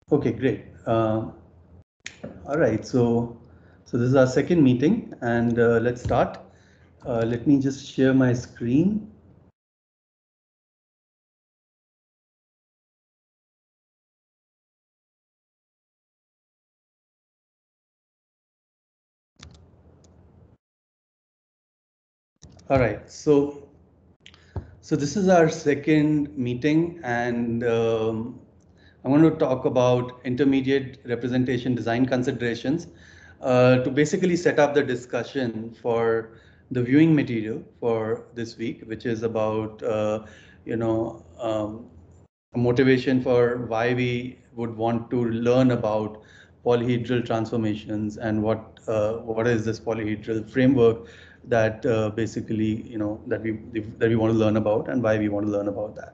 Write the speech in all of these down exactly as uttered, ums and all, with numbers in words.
Okay, great. Uh, all right, so so this is our second meeting, and uh, let's start. Uh, let me just share my screen. All right, so so this is our second meeting, and um, I want to talk about intermediate representation design considerations uh, to basically set up the discussion for the viewing material for this week, which is about uh, you know um, a motivation for why we would want to learn about polyhedral transformations and what uh, what is this polyhedral framework that uh, basically you know that we that we want to learn about and why we want to learn about that.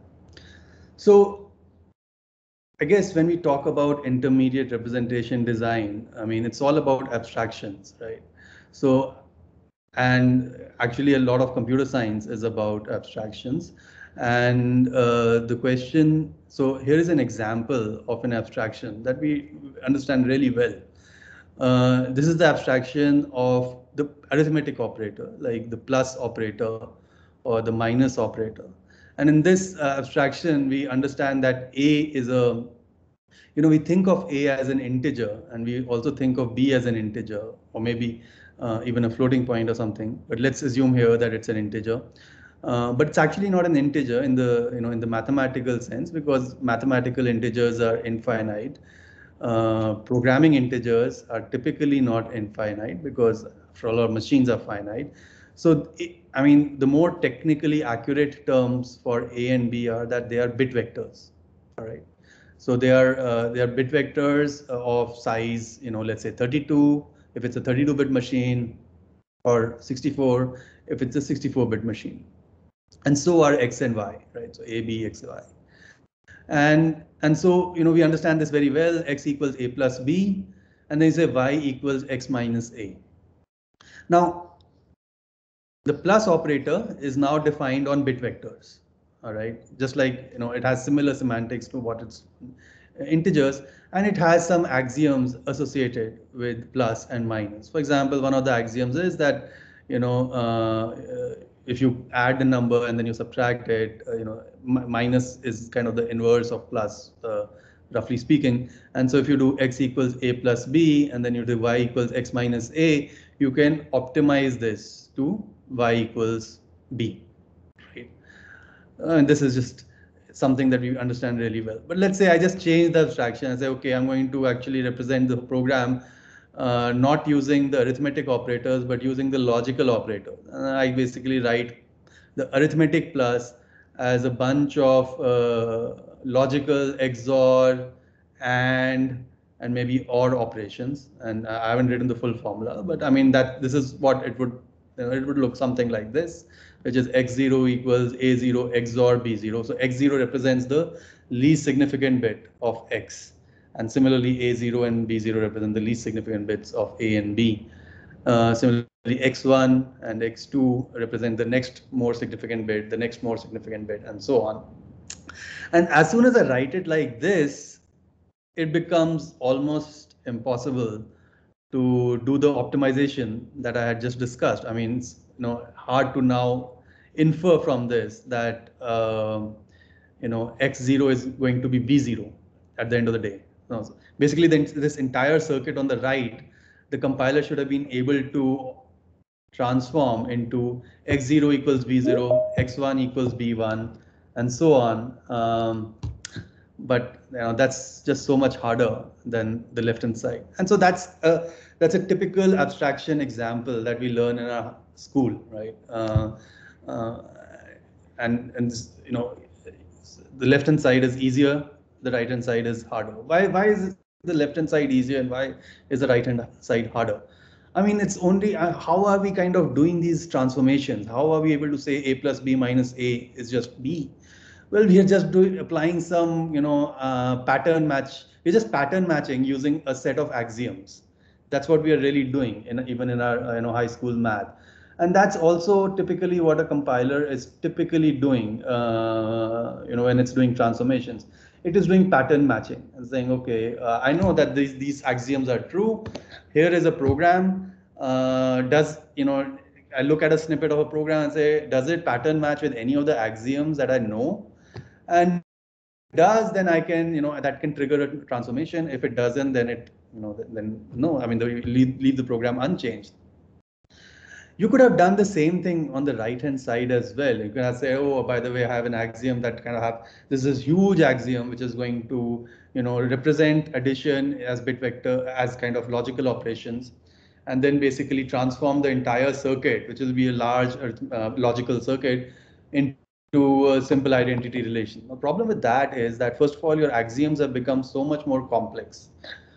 So I guess when we talk about intermediate representation design, I mean, it's all about abstractions, right? So, and actually a lot of computer science is about abstractions. And uh, the question, so here is an example of an abstraction that we understand really well. Uh, this is the abstraction of the arithmetic operator, like the plus operator or the minus operator. And in this uh, abstraction, we understand that A is a, you know, we think of A as an integer, and we also think of B as an integer, or maybe uh, even a floating point or something. But let's assume here that it's an integer. Uh, but it's actually not an integer in the, you know, in the mathematical sense, because mathematical integers are infinite. Uh, programming integers are typically not infinite because for all our machines are finite. So, I mean, the more technically accurate terms for A and B are that they are bit vectors. All right. So they are uh, they are bit vectors of size, you know, let's say thirty-two if it's a thirty-two bit machine, or sixty-four if it's a sixty-four bit machine. And so are X and Y, right? So A, B, X, Y. And, and so, you know, we understand this very well. X equals A plus B, and then you say Y equals X minus A. Now, the plus operator is now defined on bit vectors. All right, just like, you know, it has similar semantics to what it's integers, and it has some axioms associated with plus and minus. For example, one of the axioms is that, you know, uh, if you add the number and then you subtract it, uh, you know, minus is kind of the inverse of plus, uh, roughly speaking. And so if you do x equals a plus b and then you do y equals x minus a, you can optimize this to y equals b, right? Uh, and this is just something that we understand really well. But let's say I just change the abstraction and say, okay, I'm going to actually represent the program uh, not using the arithmetic operators, but using the logical operators. And I basically write the arithmetic plus as a bunch of uh, logical X O R and and maybe or operations. And I haven't written the full formula, but I mean that this is what it would, you know, it would look something like this, which is x zero equals a zero X O R b zero. So x zero represents the least significant bit of x, and similarly a zero and b zero represent the least significant bits of a and b. Uh, similarly, x one and x two represent the next more significant bit, the next more significant bit, and so on. And as soon as I write it like this, it becomes almost impossible to do the optimization that I had just discussed. I mean, it's, you know, hard to now infer from this that um, you know, x zero is going to be b zero at the end of the day. No, so basically, then this entire circuit on the right, the compiler should have been able to transform into x zero equals b zero, x one equals b one, and so on. Um, but you know, that's just so much harder than the left hand side. And so that's a, that's a typical abstraction example that we learn in our school, right? Uh, uh, and and this, you know, the left hand side is easier, the right hand side is harder. Why why is the left hand side easier and why is the right hand side harder? I mean, it's only uh, how are we kind of doing these transformations? How are we able to say a plus b minus a is just b? Well, we are just doing applying some, you know, uh, pattern match. We're just pattern matching using a set of axioms. That's what we are really doing in even in our uh, you know, high school math. And that's also typically what a compiler is typically doing, uh, you know, when it's doing transformations. it is doing pattern matching and saying, okay, uh, I know that these, these axioms are true. Here is a program. Uh, does, you know, I look at a snippet of a program and say, does it pattern match with any of the axioms that I know? And if it does, then I can, you know, that can trigger a transformation. If it doesn't, then it, you know, then no, I mean, leave, leave the program unchanged. You could have done the same thing on the right hand side as well. You can say, oh, by the way, I have an axiom that kind of have this is huge axiom which is going to, you know, represent addition as bit vector as kind of logical operations, and then basically transform the entire circuit, which will be a large uh, logical circuit, into a simple identity relation. The problem with that is that first of all, your axioms have become so much more complex,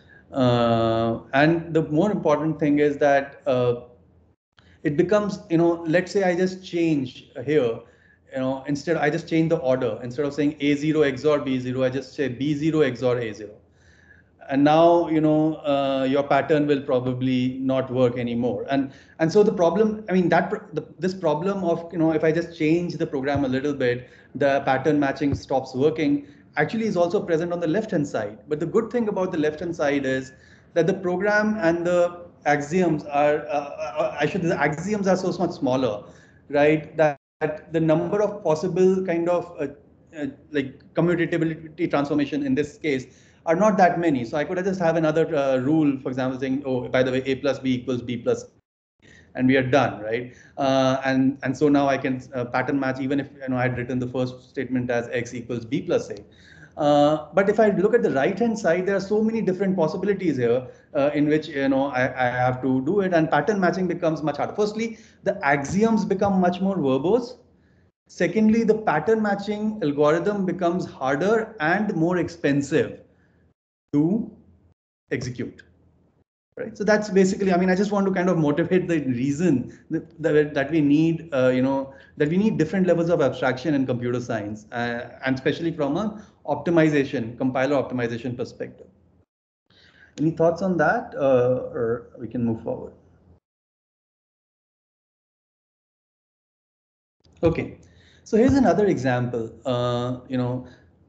uh, and the more important thing is that. Uh, it becomes, you know, let's say I just change here, you know, instead I just change the order. Instead of saying A zero X O R B zero, I just say B zero X O R A zero. And now, you know, uh, your pattern will probably not work anymore. And and so the problem, I mean, that the, this problem of, you know, if I just change the program a little bit, the pattern matching stops working, actually is also present on the left-hand side. But the good thing about the left-hand side is that the program and the axioms are, uh, I should, the axioms are so much smaller, right? That, that the number of possible kind of uh, uh, like commutability transformation in this case are not that many. So I could just have another uh, rule, for example, saying, oh, by the way, A plus B equals B plus C, and we are done, right? Uh, and and so now I can uh, pattern match even if, you know, I had written the first statement as X equals B plus A. Uh, but if I look at the right-hand side, there are so many different possibilities here uh, in which, you know, I, I have to do it, and pattern matching becomes much harder. Firstly, the axioms become much more verbose. Secondly, the pattern matching algorithm becomes harder and more expensive to execute. Right. So that's basically, I mean, I just want to kind of motivate the reason that, that, that we need, uh, you know, that we need different levels of abstraction in computer science, uh, and especially from an optimization, compiler optimization perspective. Any thoughts on that, uh, or we can move forward? Okay, so here's another example. Uh, you know,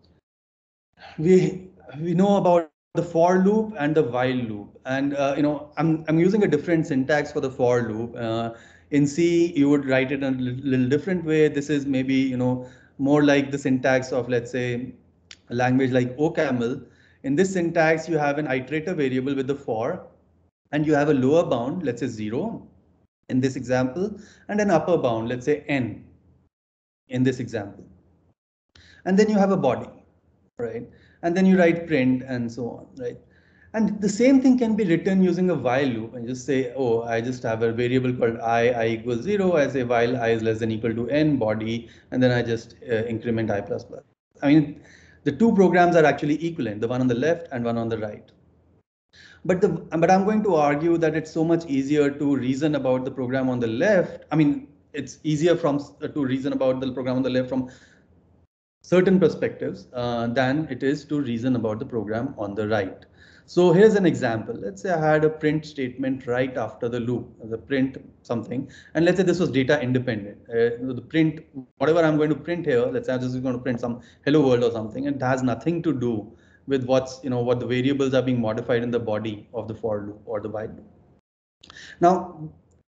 we we know about the for loop and the while loop, and uh, you know, I'm I'm using a different syntax for the for loop. Uh, in C, you would write it in a little different way. This is maybe, you know, more like the syntax of, let's say, a language like OCaml. In this syntax, you have an iterator variable with the for, and you have a lower bound, let's say zero, in this example, and an upper bound, let's say n, in this example. And then you have a body, right? And then you write print and so on, right? And the same thing can be written using a while loop, and just say, oh, I just have a variable called I, I equals zero. I say while I is less than equal to n body, and then I just uh, increment I plus plus. I mean, the two programs are actually equivalent, the one on the left and one on the right. But the but I'm going to argue that it's so much easier to reason about the program on the left. I mean, it's easier from to reason about the program on the left from certain perspectives uh, than it is to reason about the program on the right. So here's an example. Let's say I had a print statement right after the loop, the print something, and let's say this was data independent. Uh, the print, whatever I'm going to print here, let's say I'm just going to print some hello world or something, and it has nothing to do with what's, you know, what the variables are being modified in the body of the for loop or the while loop. Now,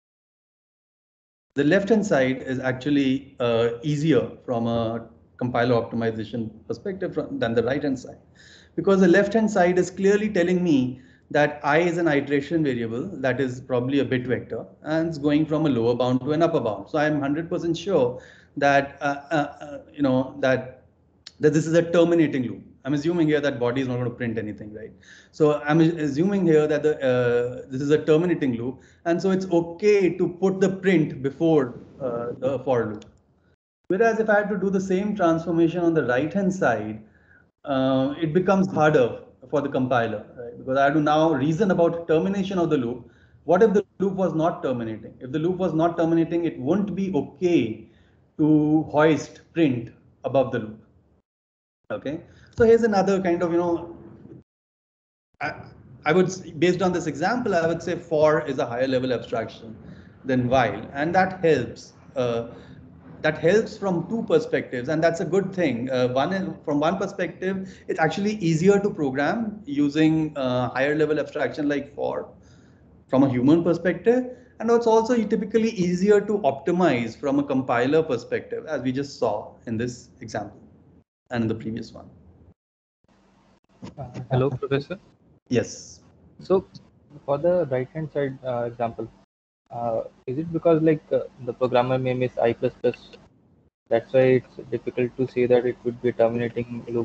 the left-hand side is actually uh, easier from a compiler optimization perspective than the right-hand side, because the left-hand side is clearly telling me that I is an iteration variable that is probably a bit vector, and it's going from a lower bound to an upper bound. So I'm one hundred percent sure that uh, uh, uh, you know that that this is a terminating loop. I'm assuming here that body is not going to print anything, right? So I'm assuming here that the uh, this is a terminating loop, and so it's okay to put the print before uh, the for loop. Whereas if I had to do the same transformation on the right-hand side, uh, it becomes harder for the compiler, right? Because I have to now reason about termination of the loop. What if the loop was not terminating? If the loop was not terminating, it won't be okay to hoist print above the loop. Okay, so here's another kind of, you know, I, I would, based on this example, I would say for is a higher level abstraction than while, and that helps. Uh, that helps from two perspectives, and that's a good thing. Uh, one is, from one perspective, it's actually easier to program using uh, higher level abstraction like for from a human perspective, and it's also typically easier to optimize from a compiler perspective, as we just saw in this example and in the previous one. Uh, hello, Professor. Yes. So, for the right-hand side uh, example, uh, is it because like uh, the programmer name is I plus plus, that's why it's difficult to say that it would be a terminating loop?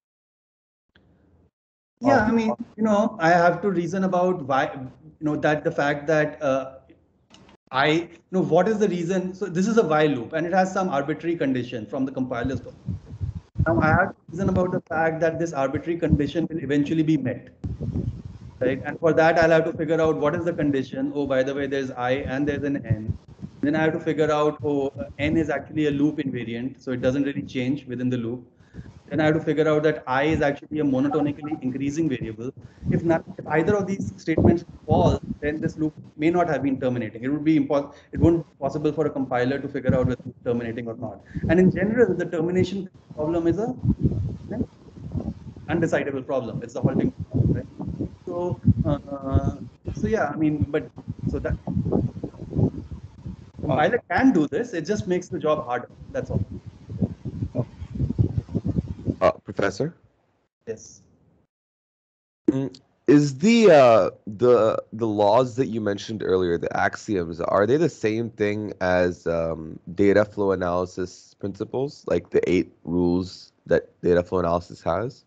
Yeah, I mean, you know, I have to reason about why, you know, that the fact that uh, I you know what is the reason. So this is a while loop, and it has some arbitrary condition from the compiler's perspective. Now I have to reason about the fact that this arbitrary condition will eventually be met, right? And for that, I'll have to figure out what is the condition. Oh, by the way, there's I and there's an N. Then I have to figure out, oh, uh, N is actually a loop invariant, so it doesn't really change within the loop. Then I have to figure out that I is actually a monotonically increasing variable. If not, if either of these statements fall, then this loop may not have been terminating. It would be impossible. It won't be possible for a compiler to figure out whether it's terminating or not. And in general, the termination problem is a undecidable problem. It's the halting problem, right? So, uh, so yeah, I mean, but so that compiler can do this. It just makes the job harder. That's all. Uh, Professor? Yes. Mm, Is the uh, the the laws that you mentioned earlier, the axioms, are they the same thing as um, data flow analysis principles, like the eight rules that data flow analysis has?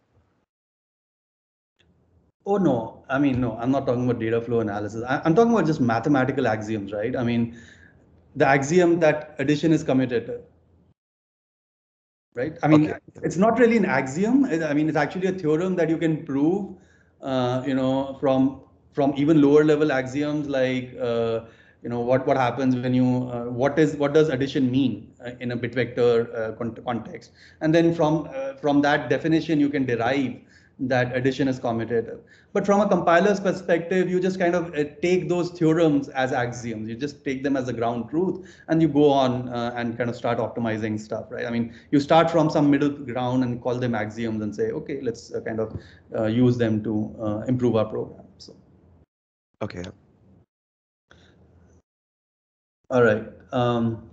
Oh no, I mean, no, I'm not talking about data flow analysis. I, I'm talking about just mathematical axioms, right? I mean, the axiom that addition is commutative, right? I mean, Okay. it's not really an axiom. I mean, it's actually a theorem that you can prove, uh, you know, from from even lower level axioms like, uh, you know, what what happens when you uh, what is what does addition mean uh, in a bit vector uh, con context, and then from uh, from that definition you can derive that addition is commutative. But from a compiler's perspective, you just kind of uh, take those theorems as axioms. You just take them as the ground truth, and you go on uh, and kind of start optimizing stuff, right? I mean, you start from some middle ground and call them axioms and say, okay, let's uh, kind of uh, use them to uh, improve our program. So, Okay. all right. Um,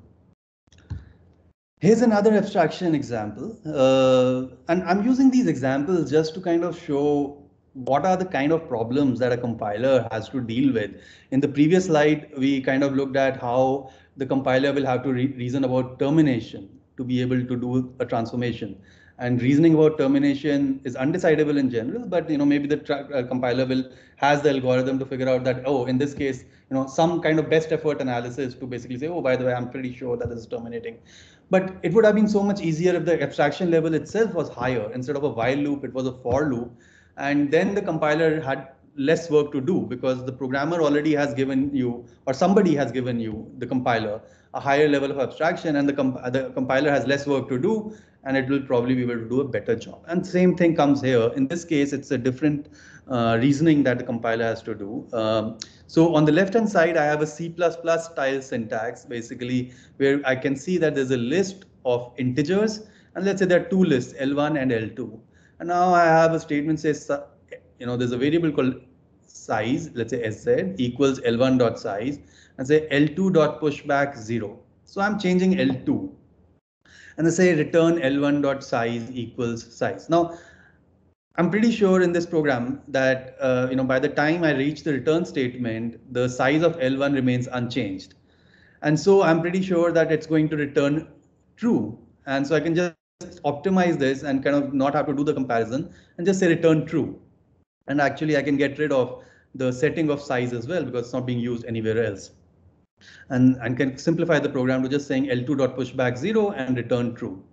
Here's another abstraction example. Uh, and I'm using these examples just to kind of show what are the kind of problems that a compiler has to deal with. In the previous slide, we kind of looked at how the compiler will have to re reason about termination to be able to do a transformation. And reasoning about termination is undecidable in general, but you know maybe the uh, compiler will has the algorithm to figure out that, oh, in this case, you know, some kind of best effort analysis to basically say, oh, by the way, I'm pretty sure that this is terminating. But it would have been so much easier if the abstraction level itself was higher. Instead of a while loop, it was a for loop. And then the compiler had less work to do because the programmer already has given you, or somebody has given you, the compiler, a higher level of abstraction, and the, comp the compiler has less work to do, and it will probably be able to do a better job. And same thing comes here. In this case, it's a different uh, reasoning that the compiler has to do. Um, so on the left-hand side, I have a C plus plus style syntax, basically, where I can see that there's a list of integers, and let's say there are two lists, L one and L two. And now I have a statement says, you know, there's a variable called size, let's say sz equals L one dot size, and say L two dot pushback zero. So I'm changing L two. And they say return L one dot size equals size. Now, I'm pretty sure in this program that uh, you know by the time I reach the return statement, the size of L one remains unchanged. And so I'm pretty sure that it's going to return true. And so I can just optimize this and kind of not have to do the comparison and just say return true. And actually I can get rid of the setting of size as well because it's not being used anywhere else. And, and can simplify the program to just saying L two dot pushback zero and return true.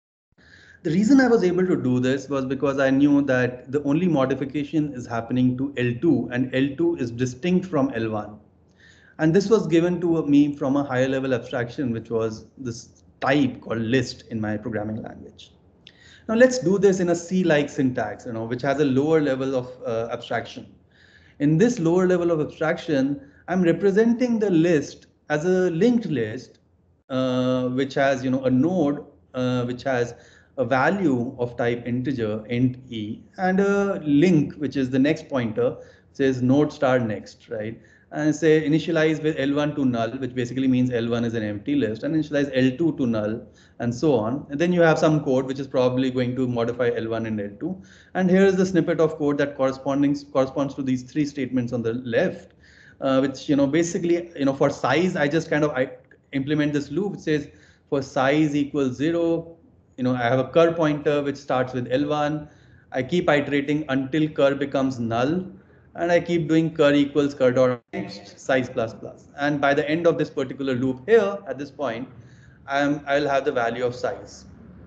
The reason I was able to do this was because I knew that the only modification is happening to L two and L two is distinct from L one. And this was given to me from a higher level abstraction, which was this type called list in my programming language. Now let's do this in a C-like syntax, you know, which has a lower level of uh, abstraction. In this lower level of abstraction, I'm representing the list as a linked list uh, which has, you know, a node uh, which has a value of type integer int e, and a link which is the next pointer says node star next, right? And say initialize with L one to null, which basically means L one is an empty list, and initialize L two to null, and so on. And then you have some code which is probably going to modify L one and L two. And here is the snippet of code that corresponding corresponds to these three statements on the left, uh, which, you know, basically, you know, for size, I just kind of I implement this loop. It says for size equals zero, you know, I have a cur pointer which starts with L one. I keep iterating until cur becomes null, and I keep doing cur equals cur dot next size plus plus. And by the end of this particular loop here, at this point, I'm, I'll have the value of size.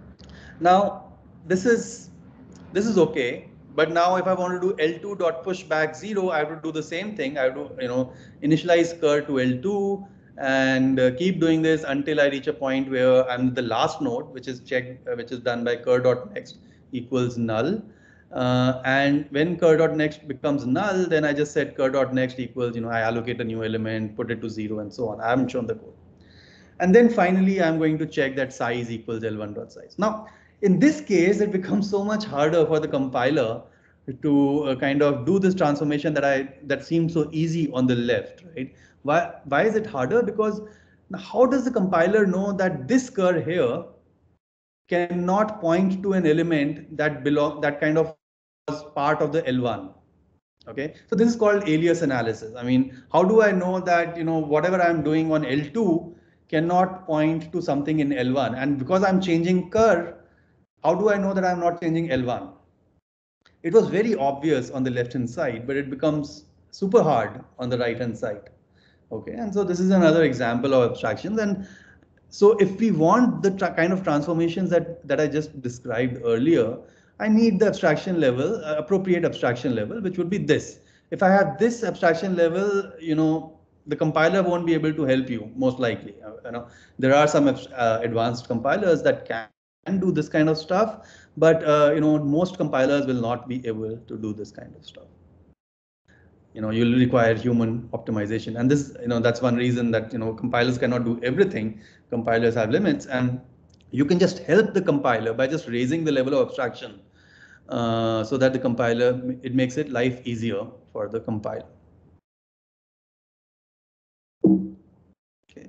Now, this is this is okay. But now if I want to do L two dot push back zero, I have to do the same thing. I have to, you know, initialize cur to L two and uh, keep doing this until I reach a point where I'm the last node, which is checked, uh, which is done by cur dot next equals null. Uh, and when cur dot next becomes null, then I just set cur dot next equals, you know, I allocate a new element, put it to zero, and so on. I haven't shown the code. And then finally, I'm going to check that size equals L one dot size. Now, in this case, it becomes so much harder for the compiler to uh, kind of do this transformation that I that seems so easy on the left, right? Why why is it harder? Because how does the compiler know that this cur here cannot point to an element that belong that kind of was part of the L one? Okay, so this is called alias analysis. I mean, how do I know that, you know, whatever I'm doing on L two cannot point to something in L one? And because I'm changing cur, how do I know that I'm not changing L one? It was very obvious on the left hand side, but it becomes super hard on the right hand side. Okay, and so this is another example of abstractions. And so if we want the kind of transformations that, that I just described earlier, I need the abstraction level, uh, appropriate abstraction level, which would be this. If I have this abstraction level, you know, the compiler won't be able to help you, most likely. Uh, you know, there are some uh, advanced compilers that can do this kind of stuff, but uh, you know, most compilers will not be able to do this kind of stuff. You know, you'll require human optimization, and this, you know, that's one reason that, you know, compilers cannot do everything. Compilers have limits, and you can just help the compiler by just raising the level of abstraction, uh, so that the compiler, it makes it life easier for the compiler. Okay.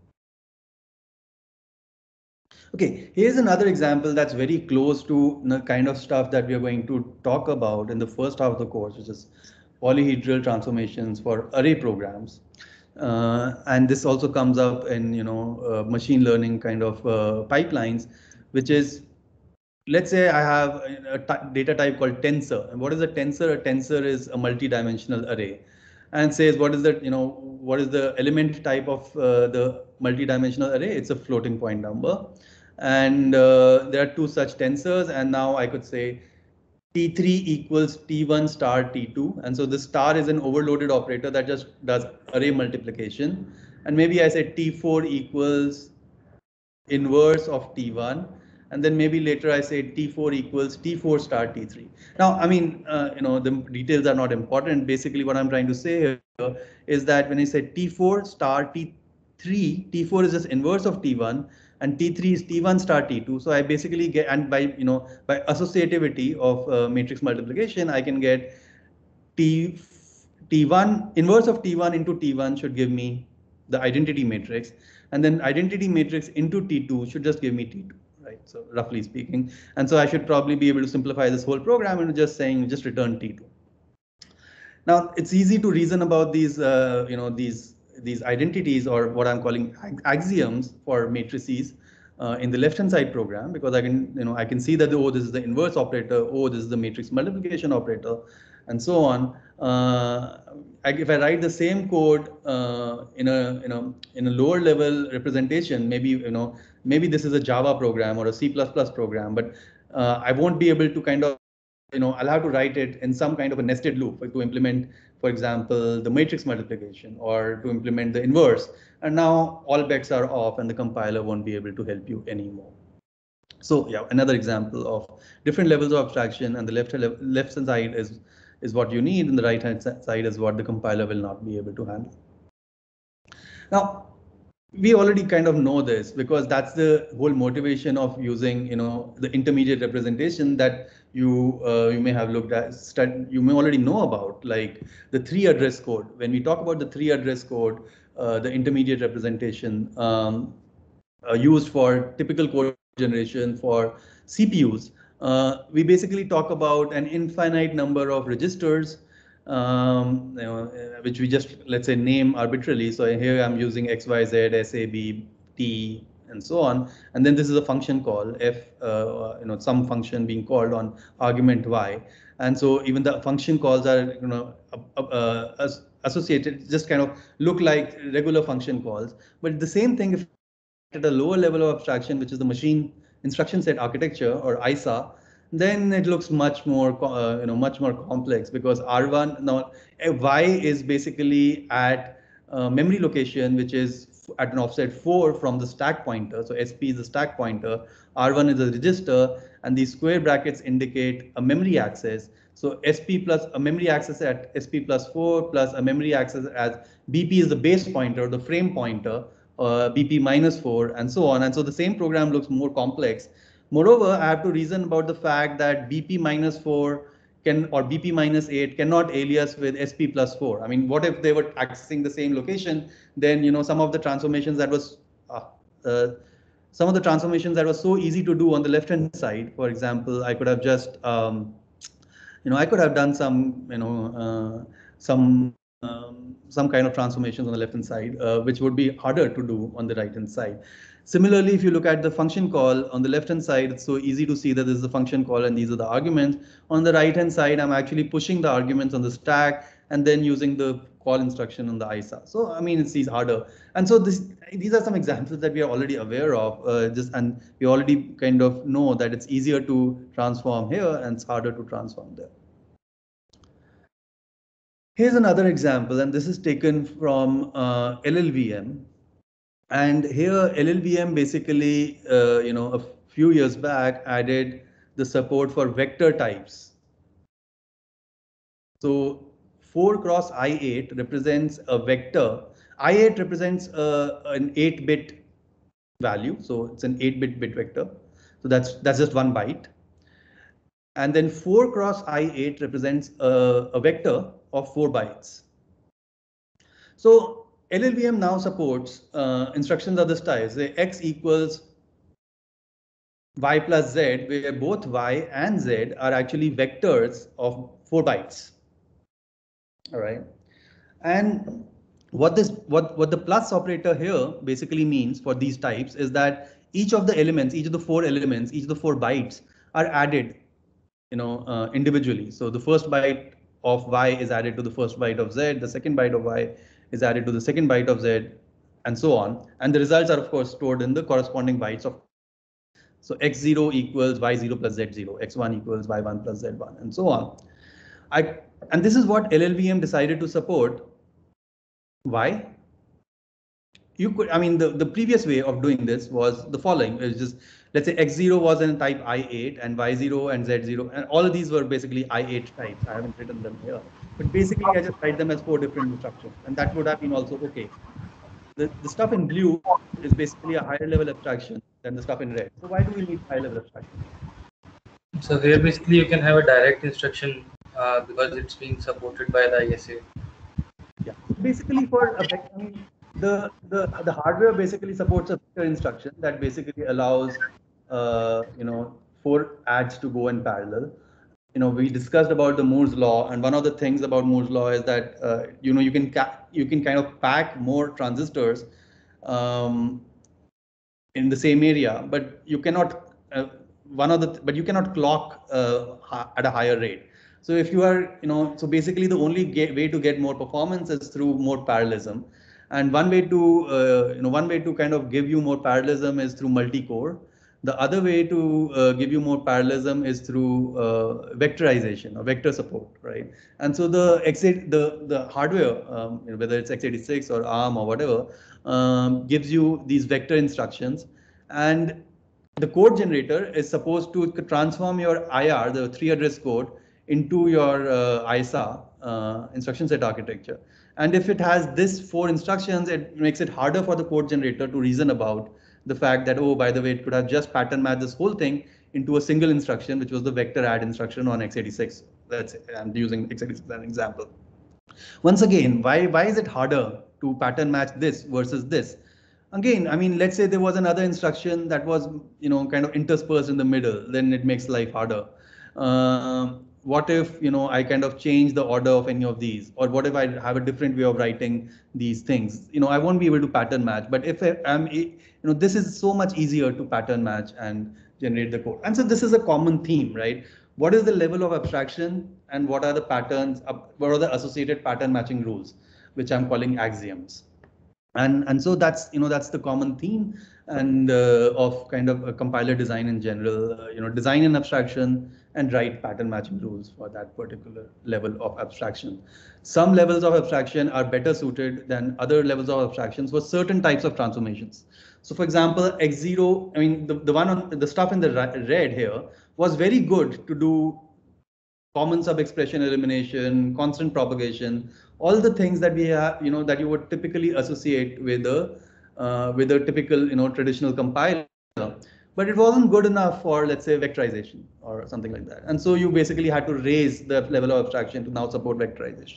Okay, here's another example that's very close to the kind of stuff that we are going to talk about in the first half of the course, which is polyhedral transformations for array programs. Uh, and this also comes up in, you know, uh, machine learning kind of uh, pipelines, which is, let's say I have a data type called tensor. And what is a tensor? A tensor is a multi-dimensional array, and says what is the, you know, what is the element type of uh, the multi-dimensional array? It's a floating point number. And uh, there are two such tensors, and now I could say T three equals T one star T two. And so the star is an overloaded operator that just does array multiplication. And maybe I say T four equals inverse of T one. And then maybe later I say T four equals T four star T three. Now, I mean, uh, you know, the details are not important. Basically, what I'm trying to say here is that when I say T four star T three, T four is just inverse of T one, and T three is T one star T two. So I basically get, and by, you know, by associativity of uh, matrix multiplication, I can get T, T1, inverse of T one into T one should give me the identity matrix. And then identity matrix into T two should just give me T two, right? So roughly speaking. And so I should probably be able to simplify this whole program into just saying, just return T two. Now, it's easy to reason about these, uh, you know, these these identities, or what I'm calling axioms for matrices uh, in the left-hand side program, because I can, you know, I can see that the, oh, this is the inverse operator, oh, this is the matrix multiplication operator, and so on. Uh, I, if I write the same code uh, in a, you know, in a lower level representation, maybe, you know, maybe this is a Java program or a C plus plus program, but uh, I won't be able to kind of, you know, I'll have to write it in some kind of a nested loop to implement, for example, the matrix multiplication, or to implement the inverse. And now all bets are off, and the compiler won't be able to help you anymore. So yeah, another example of different levels of abstraction, and the left left hand side is is what you need, and the right hand side is what the compiler will not be able to handle. Now, we already kind of know this because that's the whole motivation of using, you know, the intermediate representation that you uh, you may have looked at, stud, you may already know about, like the three address code. When we talk about the three address code, uh, the intermediate representation um, uh, used for typical code generation for C P Us, uh, we basically talk about an infinite number of registers, um, you know, uh, which we just, let's say, name arbitrarily. So here I'm using X, Y, Z, S, A, B, T, and so on. And then this is a function call, F, uh, you know, some function being called on argument Y. And so even the function calls are, you know, uh, uh, associated, just kind of look like regular function calls. But the same thing, if at a lower level of abstraction, which is the machine instruction set architecture, or I S A, then it looks much more, uh, you know, much more complex, because R one, now Y is basically at uh, memory location, which is at an offset four from the stack pointer. So S P is the stack pointer, R one is a register, and these square brackets indicate a memory access. So S P plus a memory access at S P plus four plus a memory access as B P is the base pointer, the frame pointer, uh, B P minus four, and so on. And so the same program looks more complex. Moreover, I have to reason about the fact that B P minus four can, or B P minus eight cannot alias with S P plus four. I mean, what if they were accessing the same location? Then, you know, some of the transformations that was, uh, uh, some of the transformations that was so easy to do on the left-hand side, for example, I could have just, um, you know, I could have done some, you know, uh, some um, some kind of transformations on the left-hand side, uh, which would be harder to do on the right-hand side. Similarly, if you look at the function call on the left-hand side, it's so easy to see that this is the function call and these are the arguments. On the right-hand side, I'm actually pushing the arguments on the stack and then using the call instruction on the I S A. So, I mean, it's these harder. And so this, these are some examples that we are already aware of, uh, just, and we already kind of know that it's easier to transform here and it's harder to transform there. Here's another example, and this is taken from uh, L L V M. And here L L V M basically, uh, you know, a few years back added the support for vector types. So four cross I eight represents a vector. I eight represents uh, an eight bit value. So it's an eight bit bit vector. So that's, that's just one byte. And then four cross I eight represents a, a vector of four bytes. So L L V M now supports uh, instructions of this type. Say x equals y plus z, where both y and z are actually vectors of four bytes. All right. And what this, what, what the plus operator here basically means for these types is that each of the elements, each of the four elements, each of the four bytes are added, you know, uh, individually. So the first byte of y is added to the first byte of z, the second byte of y is added to the second byte of z, and so on. And the results are, of course, stored in the corresponding bytes of. So x zero equals y zero plus z zero, x one equals y one plus z one, and so on. I, and this is what L L V M decided to support. Why? You could, I mean, the, the previous way of doing this was the following. It's just, let's say x zero was in type I eight and y zero and z zero, and all of these were basically I eight types. I haven't written them here, but basically I just write them as four different instructions, and that would have been also okay. The, the stuff in blue is basically a higher level abstraction than the stuff in red. So why do we need higher level abstraction? So here basically you can have a direct instruction uh, because it's being supported by the I S A. Yeah, basically for a vector, I mean, the the the hardware basically supports a vector instruction that basically allows uh, you know, four adds to go in parallel. You know, we discussed about the Moore's law, and one of the things about Moore's law is that uh, you know, you can you can kind of pack more transistors um, in the same area, but you cannot uh, one of the but you cannot clock uh, at a higher rate. So if you are, you know, so basically the only get, way to get more performance is through more parallelism, and one way to uh, you know, one way to kind of give you more parallelism is through multi-core. The other way to uh, give you more parallelism is through uh, vectorization or vector support, right? And so the X eight, the the hardware, um, whether it's x eighty-six or ARM or whatever, um, gives you these vector instructions, and the code generator is supposed to transform your I R, the three address code, into your uh, I S A uh, instruction set architecture. And if it has this four instructions, it makes it harder for the code generator to reason about the fact that, oh, by the way, it could have just pattern matched this whole thing into a single instruction, which was the vector add instruction on x eighty-six. That's it. I'm using x eighty-six as an example. Once again, why, why is it harder to pattern match this versus this? Again, I mean, let's say there was another instruction that was, you know, kind of interspersed in the middle, then it makes life harder. Uh, what if, you know, I kind of change the order of any of these, or what if I have a different way of writing these things? You know, I won't be able to pattern match, but if I'm, you know, this is so much easier to pattern match and generate the code. And so this is a common theme, right? What is the level of abstraction and what are the patterns, what are the associated pattern matching rules, which I'm calling axioms. And, and so that's, you know, that's the common theme and uh, of kind of a compiler design in general, uh, you know, design an abstraction and write pattern matching rules for that particular level of abstraction. Some levels of abstraction are better suited than other levels of abstractions for certain types of transformations. So for example, X zero, I mean, the, the one on the stuff in the red here was very good to do common sub-expression elimination, constant propagation, all the things that we have, you know, that you would typically associate with a uh, with a typical, you know, traditional compiler. But it wasn't good enough for, let's say, vectorization or something like that. And so you basically had to raise the level of abstraction to now support vectorization.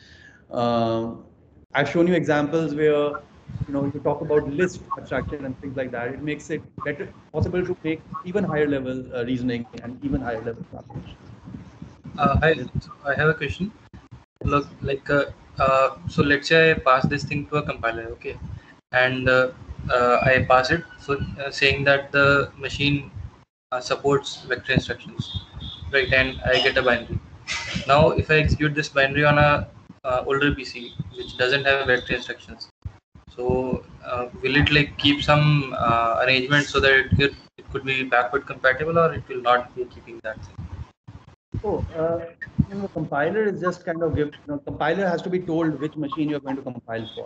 Uh, I've shown you examples where, you know, you talk about list abstraction and things like that. It makes it better possible to make even higher level uh, reasoning and even higher level transformation. Uh, I, I have a question. Look, like, uh, uh, so let's say I pass this thing to a compiler, okay, and uh, uh, I pass it, so uh, saying that the machine uh, supports vector instructions, right? And I get a binary. Now, if I execute this binary on a uh, older P C which doesn't have vector instructions, so uh, will it like keep some uh, arrangement so that it could, it could be backward compatible, or it will not be keeping that thing? Oh, uh, you know, compiler is just kind of give, you know, compiler has to be told which machine you're going to compile for.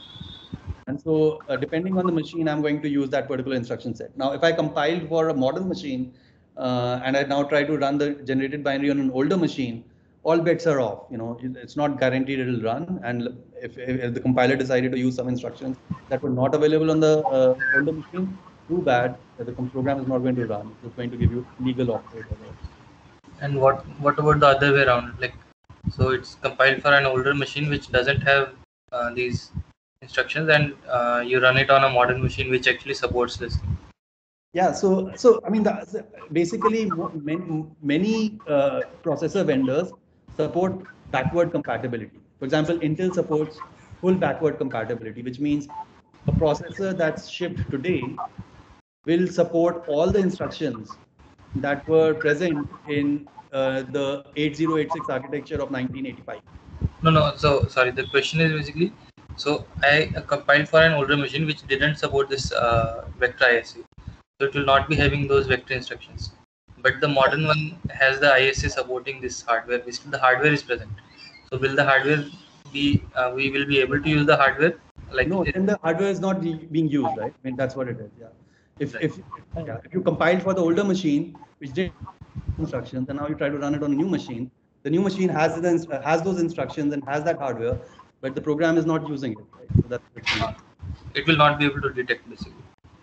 And so uh, depending on the machine, I'm going to use that particular instruction set. Now, if I compiled for a modern machine uh, and I now try to run the generated binary on an older machine, all bets are off. You know, it's not guaranteed it'll run. And if, if the compiler decided to use some instructions that were not available on the uh, older machine, too bad that the program is not going to run. It's going to give you legal off-code errors. And what what about the other way around? Like, so it's compiled for an older machine which doesn't have uh, these instructions, and uh, you run it on a modern machine which actually supports this. Yeah, so so I mean, the, basically many, many uh, processor vendors support backward compatibility. For example, Intel supports full backward compatibility, which means a processor that's shipped today will support all the instructions that were present in uh, the eighty eighty-six architecture of nineteen eighty-five. No, no. So sorry. The question is basically, so I uh, compiled for an older machine which didn't support this uh, vector I S A, so it will not be having those vector instructions. But the modern one has the I S A supporting this hardware. Basically, the hardware is present. So will the hardware be? Uh, we will be able to use the hardware. Like no, it, then the hardware is not being used, right? I mean, that's what it is. Yeah. If right. if yeah, if you compiled for the older machine, which did instructions, and now you try to run it on a new machine, the new machine has the, has those instructions and has that hardware, but the program is not using it, right? So that's the thing. It will not be able to detect basically.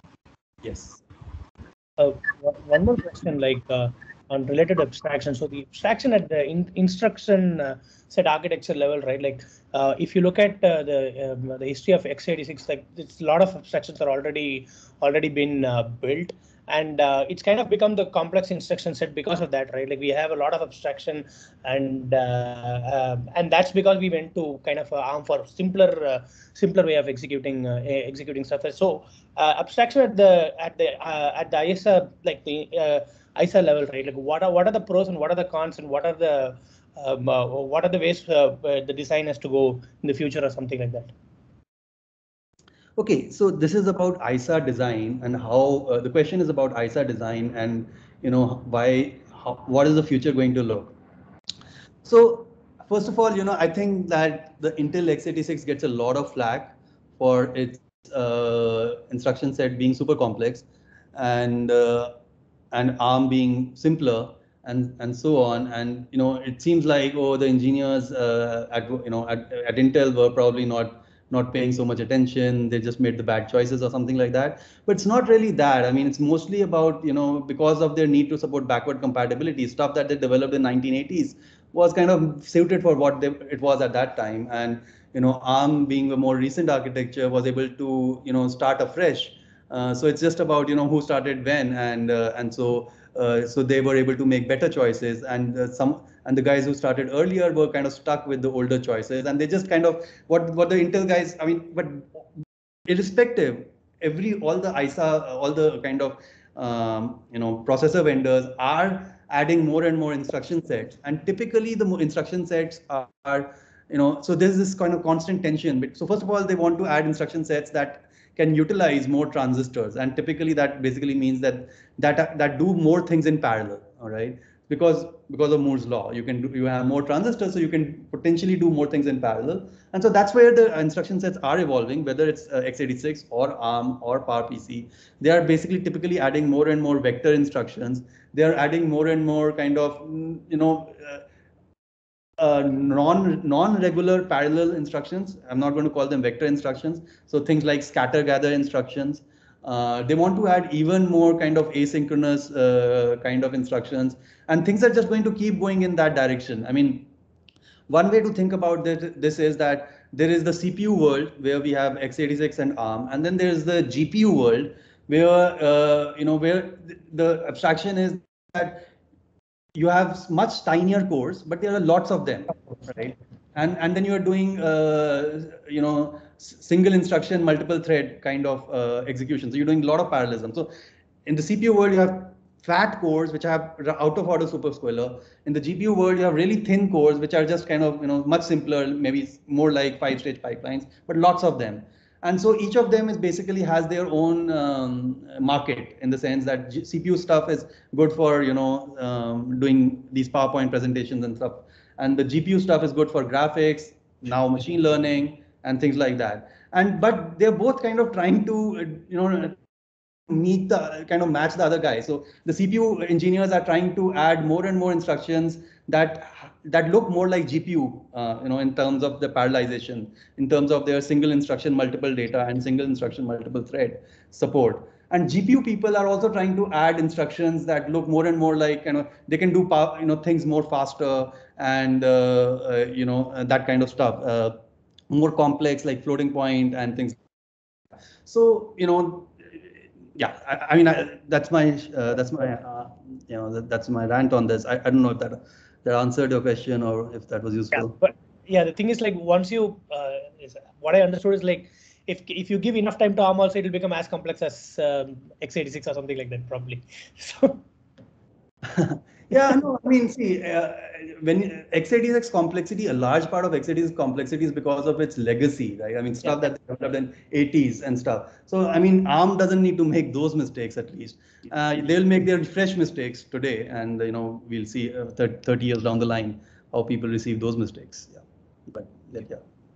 Yes. Uh, one more question, like uh, on related abstraction. So the abstraction at the in, instruction uh, set architecture level, right? Like uh, if you look at uh, the um, the history of x eighty-six, like it's a lot of abstractions are already already been uh, built, and uh, it's kind of become the complex instruction set because of that, right? Like we have a lot of abstraction, and uh, uh, and that's because we went to kind of uh, arm for simpler uh, simpler way of executing uh, executing stuff. So uh, abstraction at the at the uh, at the I S A, like the uh, I S A level, right? Like what are what are the pros and what are the cons, and what are the um, uh, what are the ways uh, the design has to go in the future or something like that? Okay, so this is about I S A design and how uh, the question is about I S A design and, you know, why, how, what is the future going to look? So first of all, you know, I think that the Intel x eighty-six gets a lot of flack for its uh, instruction set being super complex and uh, and ARM being simpler. and and so on. And you know, it seems like, oh, the engineers uh, at you know at, at Intel were probably not not paying so much attention. They just made the bad choices or something like that. But it's not really that. I mean, it's mostly about, you know, because of their need to support backward compatibility, stuff that they developed in nineteen eighties was kind of suited for what they, it was at that time. And you know, ARM being a more recent architecture was able to, you know, start afresh. Uh, so it's just about, you know, who started when, and uh, and so uh, so they were able to make better choices, and uh, some and the guys who started earlier were kind of stuck with the older choices, and they just kind of what what the Intel guys, I mean, but irrespective, every all the I S A, all the kind of um, you know processor vendors are adding more and more instruction sets, and typically the instruction sets are, are you know so there's this kind of constant tension. So first of all, they want to add instruction sets that can utilize more transistors, and typically that basically means that that that do more things in parallel. All right, because because of Moore's law, you can do, you have more transistors, so you can potentially do more things in parallel. And so that's where the instruction sets are evolving, whether it's uh, x eighty-six or ARM or PowerPC. They are basically typically adding more and more vector instructions. They are adding more and more kind of you know. Uh, Uh, non non-regular parallel instructions. I'm not going to call them vector instructions. So things like scatter gather instructions. Uh, they want to add even more kind of asynchronous uh, kind of instructions, and things are just going to keep going in that direction. I mean, one way to think about this, this is that there is the C P U world where we have x eighty-six and ARM, and then there's the G P U world where uh, you know where the abstraction is that you have much tinier cores, but there are lots of them, right? And and then you are doing uh, you know single instruction, multiple thread kind of uh, execution. So you're doing a lot of parallelism. So in the C P U world, you have fat cores which have out of order superscalar. In the G P U world, you have really thin cores which are just kind of you know much simpler, maybe more like five stage pipelines, but lots of them. And so each of them is basically has their own um, market, in the sense that G C P U stuff is good for you know um, doing these PowerPoint presentations and stuff, and the G P U stuff is good for graphics, now machine learning and things like that. And but they're both kind of trying to you know meet the kind of match the other guy. So the C P U engineers are trying to add more and more instructions that that look more like G P U, uh, you know, in terms of the parallelization, in terms of their single instruction, multiple data, and single instruction, multiple thread support. And G P U people are also trying to add instructions that look more and more like, you know, they can do, you know, things more faster and, uh, uh, you know, that kind of stuff, uh, more complex, like floating point and things. So, you know, yeah, I, I mean, I, that's my, uh, that's my, uh, you know, that, that's my rant on this. I, I don't know if that that answered your question or if that was useful. Yeah, but yeah, the thing is, like, once you, uh, is what I understood is like, if if you give enough time to ARM also, it will become as complex as um, x eighty-six or something like that, probably. So. Yeah, no, I mean, see, uh, when x eighty-six complexity, a large part of x eighty-six complexity is because of its legacy, right? I mean, stuff yeah. that they developed in eighties and stuff. So, I mean, ARM doesn't need to make those mistakes, at least. Uh, they'll make their fresh mistakes today, and, you know, we'll see uh, thirty years down the line how people receive those mistakes. Yeah, but yeah.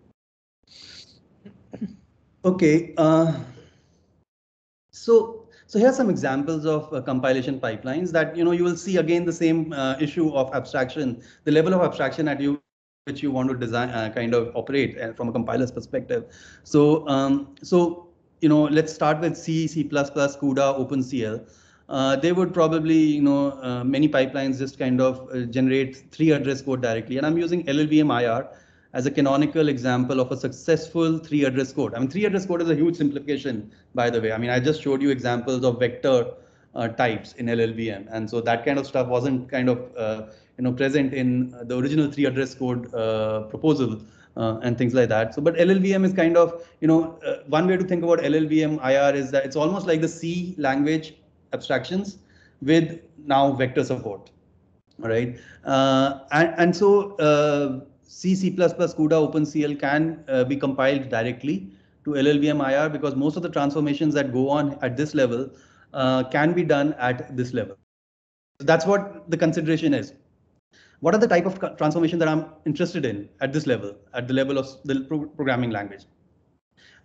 Okay, uh, so. So here are some examples of uh, compilation pipelines that, you know, you will see again the same uh, issue of abstraction, the level of abstraction at you which you want to design, uh, kind of operate uh, from a compiler's perspective. So, um, so you know, let's start with C, C++, CUDA, OpenCL. Uh, they would probably, you know, uh, many pipelines just kind of uh, generate three address code directly. And I'm using L L V M I R as a canonical example of a successful three address code. I mean, three address code is a huge simplification, by the way. I mean, I just showed you examples of vector uh, types in L L V M. And so that kind of stuff wasn't kind of, uh, you know, present in the original three address code uh, proposal uh, and things like that. So, but L L V M is kind of, you know, uh, one way to think about L L V M I R is that it's almost like the C language abstractions with now vector support. All right. Uh, and, and so, uh, C, C++, CUDA, OpenCL can uh, be compiled directly to L L V M I R because most of the transformations that go on at this level uh, can be done at this level. So that's what the consideration is. What are the type of transformation that I'm interested in at this level, at the level of the pro programming language?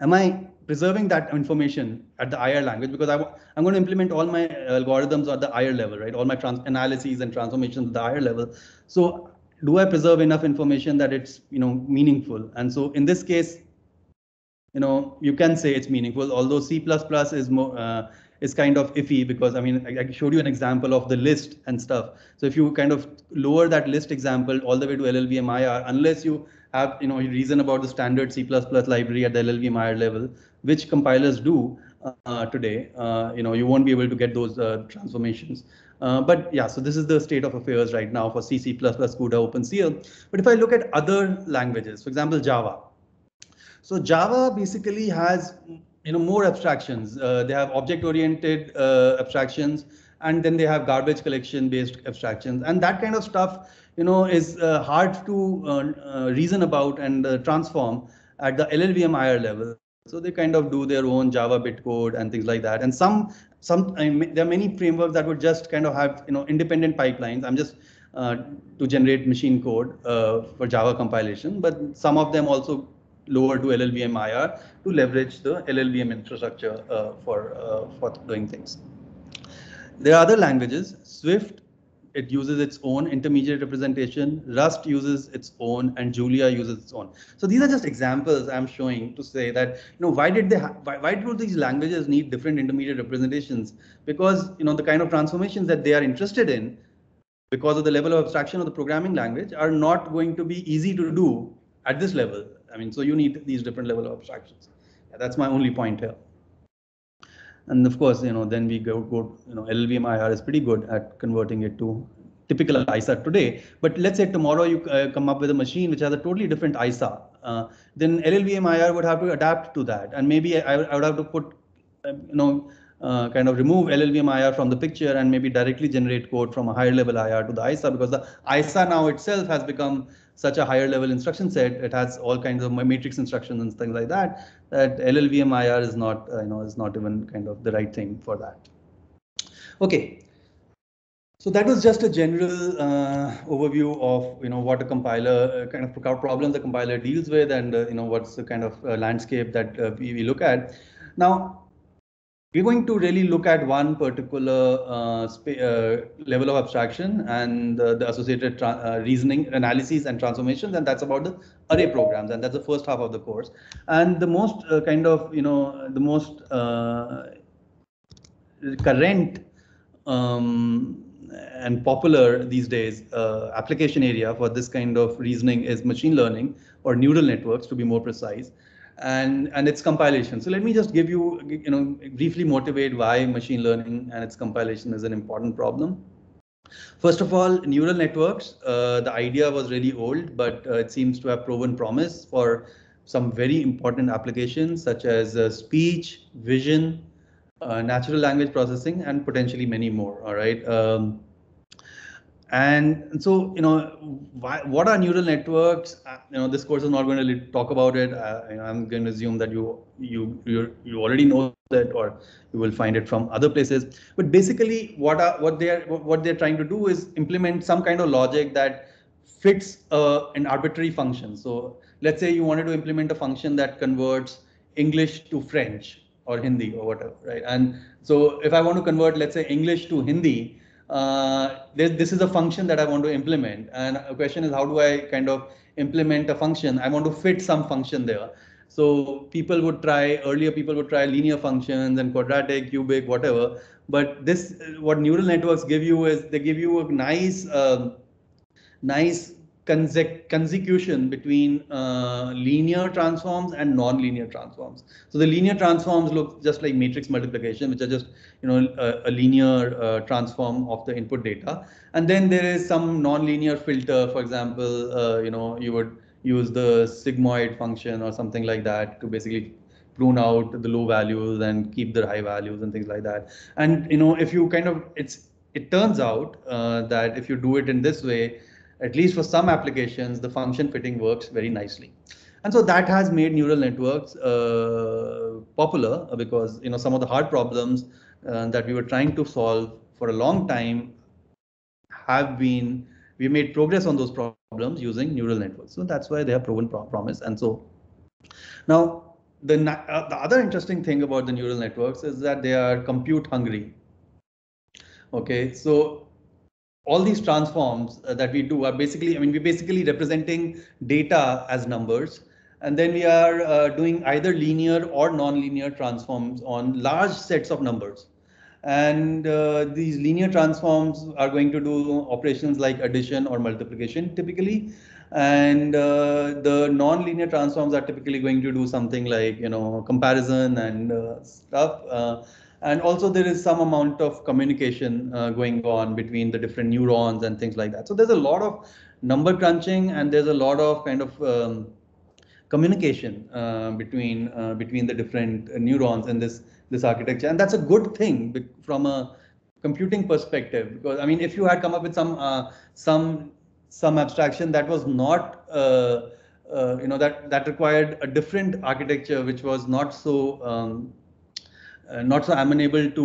am I preserving that information at the higher language? Because I, I'm going to implement all my algorithms at the higher level, right? All my trans analyses and transformations at the higher level. So do I preserve enough information that it's, you know, meaningful? And so in this case, you know, you can say it's meaningful, although C plus plus is more, uh, is kind of iffy, because I mean, I, I showed you an example of the list and stuff. So if you kind of lower that list example all the way to L L V M I R, unless you have, you know, reason about the standard C plus plus library at the L L V M I R level, which compilers do uh, today, uh, you know, you won't be able to get those uh, transformations. Uh, but yeah, so this is the state of affairs right now for C, C plus plus, CUDA, OpenCL. But if I look at other languages, for example, Java. So Java basically has, you know, more abstractions. Uh, they have object-oriented uh, abstractions, and then they have garbage collection-based abstractions, and that kind of stuff, you know, is uh, hard to uh, uh, reason about and uh, transform at the L L V M I R level. So they kind of do their own Java bitcode and things like that. And some, some I mean, there are many frameworks that would just kind of have, you know, independent pipelines. I'm just uh, to generate machine code uh, for Java compilation, but some of them also lower to L L V M I R to leverage the L L V M infrastructure uh, for uh, for doing things. There are other languages. Swift, it uses its own intermediate representation. Rust uses its own, and Julia uses its own. So these are just examples I'm showing to say that, you know, why did they why, why do these languages need different intermediate representations? Because, you know, the kind of transformations that they are interested in, because of the level of abstraction of the programming language, are not going to be easy to do at this level. I mean, so you need these different level of abstractions. Yeah, that's my only point here. And of course, you know, then we go, go you know, L L V M I R is pretty good at converting it to typical I S A today. But let's say tomorrow you uh, come up with a machine which has a totally different I S A. Uh, then L L V M I R would have to adapt to that. And maybe I, I would have to put, uh, you know, uh, kind of remove L L V M I R from the picture and maybe directly generate code from a higher level I R to the I S A, because the I S A now itself has become such a higher level instruction set. It has all kinds of matrix instructions and things like that, that L L V M I R is not, uh, you know, is not even kind of the right thing for that. Okay. So that was just a general uh, overview of, you know, what a compiler, uh, kind of problem the compiler deals with, and, uh, you know, what's the kind of uh, landscape that uh, we, we look at. Now, we're going to really look at one particular uh, uh, level of abstraction and uh, the associated uh, reasoning, analyses, and transformations, and that's about the array programs, and that's the first half of the course. And the most uh, kind of, you know, the most uh, current um, and popular these days uh, application area for this kind of reasoning is machine learning, or neural networks to be more precise. And, and its compilation. So let me just give you, you know, briefly motivate why machine learning and its compilation is an important problem. First of all, neural networks, uh, the idea was really old, but uh, it seems to have proven promise for some very important applications, such as uh, speech, vision, uh, natural language processing, and potentially many more. All right. Um, And so, you know, why, what are neural networks? Uh, you know, this course is not going to talk about it. Uh, you know, I'm going to assume that you you you you already know that, or you will find it from other places. But basically, what are what they are what they're trying to do is implement some kind of logic that fits uh, an arbitrary function. So let's say you wanted to implement a function that converts English to French or Hindi or whatever, right? And so if I want to convert, let's say, English to Hindi, Uh, this, this is a function that I want to implement, and the question is, how do I kind of implement a function? I want to fit some function there. So people would try, earlier people would try linear functions and quadratic, cubic, whatever. But this, what neural networks give you is they give you a nice, uh, nice consecution between uh, linear transforms and non-linear transforms. So the linear transforms look just like matrix multiplication, which are just, you know, a, a linear uh, transform of the input data. And then there is some non-linear filter. For example, uh, you know, you would use the sigmoid function or something like that to basically prune out the low values and keep the high values and things like that. And, you know, if you kind of, it's, it turns out uh, that if you do it in this way, at least for some applications, the function fitting works very nicely. And so that has made neural networks uh, popular, because, you know, some of the hard problems uh, that we were trying to solve for a long time have been, we made progress on those problems using neural networks. So that's why they have proven pro promise. And so now the, uh, the other interesting thing about the neural networks is that they are compute hungry. Okay, so all these transforms uh, that we do are basically, I mean, we're basically representing data as numbers, and then we are uh, doing either linear or non-linear transforms on large sets of numbers. And uh, these linear transforms are going to do operations like addition or multiplication typically. And uh, the non-linear transforms are typically going to do something like, you know, comparison and uh, stuff. Uh, and also there is some amount of communication uh, going on between the different neurons and things like that. So there's a lot of number crunching, and there's a lot of kind of um, communication uh, between uh, between the different neurons in this this architecture, and that's a good thing from a computing perspective. Because I mean, if you had come up with some uh, some some abstraction that was not uh, uh, you know that that required a different architecture, which was not so um, uh, not so amenable to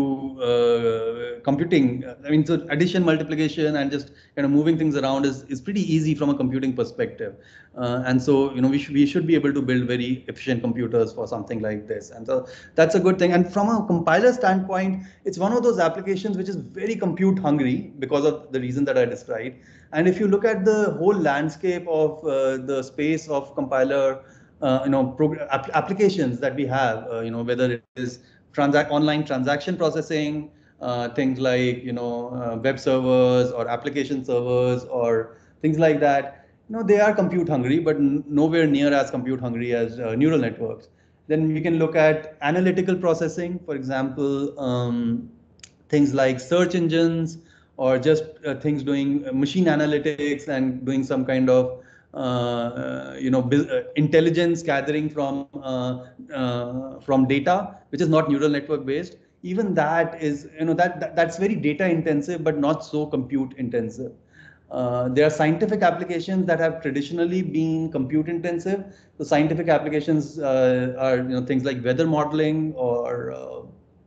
uh, computing. I mean, so addition, multiplication, and just kind of moving things around is, is pretty easy from a computing perspective. Uh, and so, you know, we, sh we should be able to build very efficient computers for something like this. And so that's a good thing. And from a compiler standpoint, it's one of those applications which is very compute hungry because of the reason that I described. And if you look at the whole landscape of uh, the space of compiler, uh, you know, app applications that we have, uh, you know, whether it is transact online transaction processing, uh, things like, you know, uh, web servers or application servers or things like that, you know, they are compute hungry, but nowhere near as compute hungry as uh, neural networks. Then we can look at analytical processing, for example, um, things like search engines, or just uh, things doing machine analytics and doing some kind of uh, you know, uh, intelligence gathering from uh, uh, from data, which is not neural network based. Even that is, you know, that, that that's very data intensive, but not so compute intensive. Uh, there are scientific applications that have traditionally been compute intensive. The scientific applications uh, are, you know, things like weather modeling, or uh,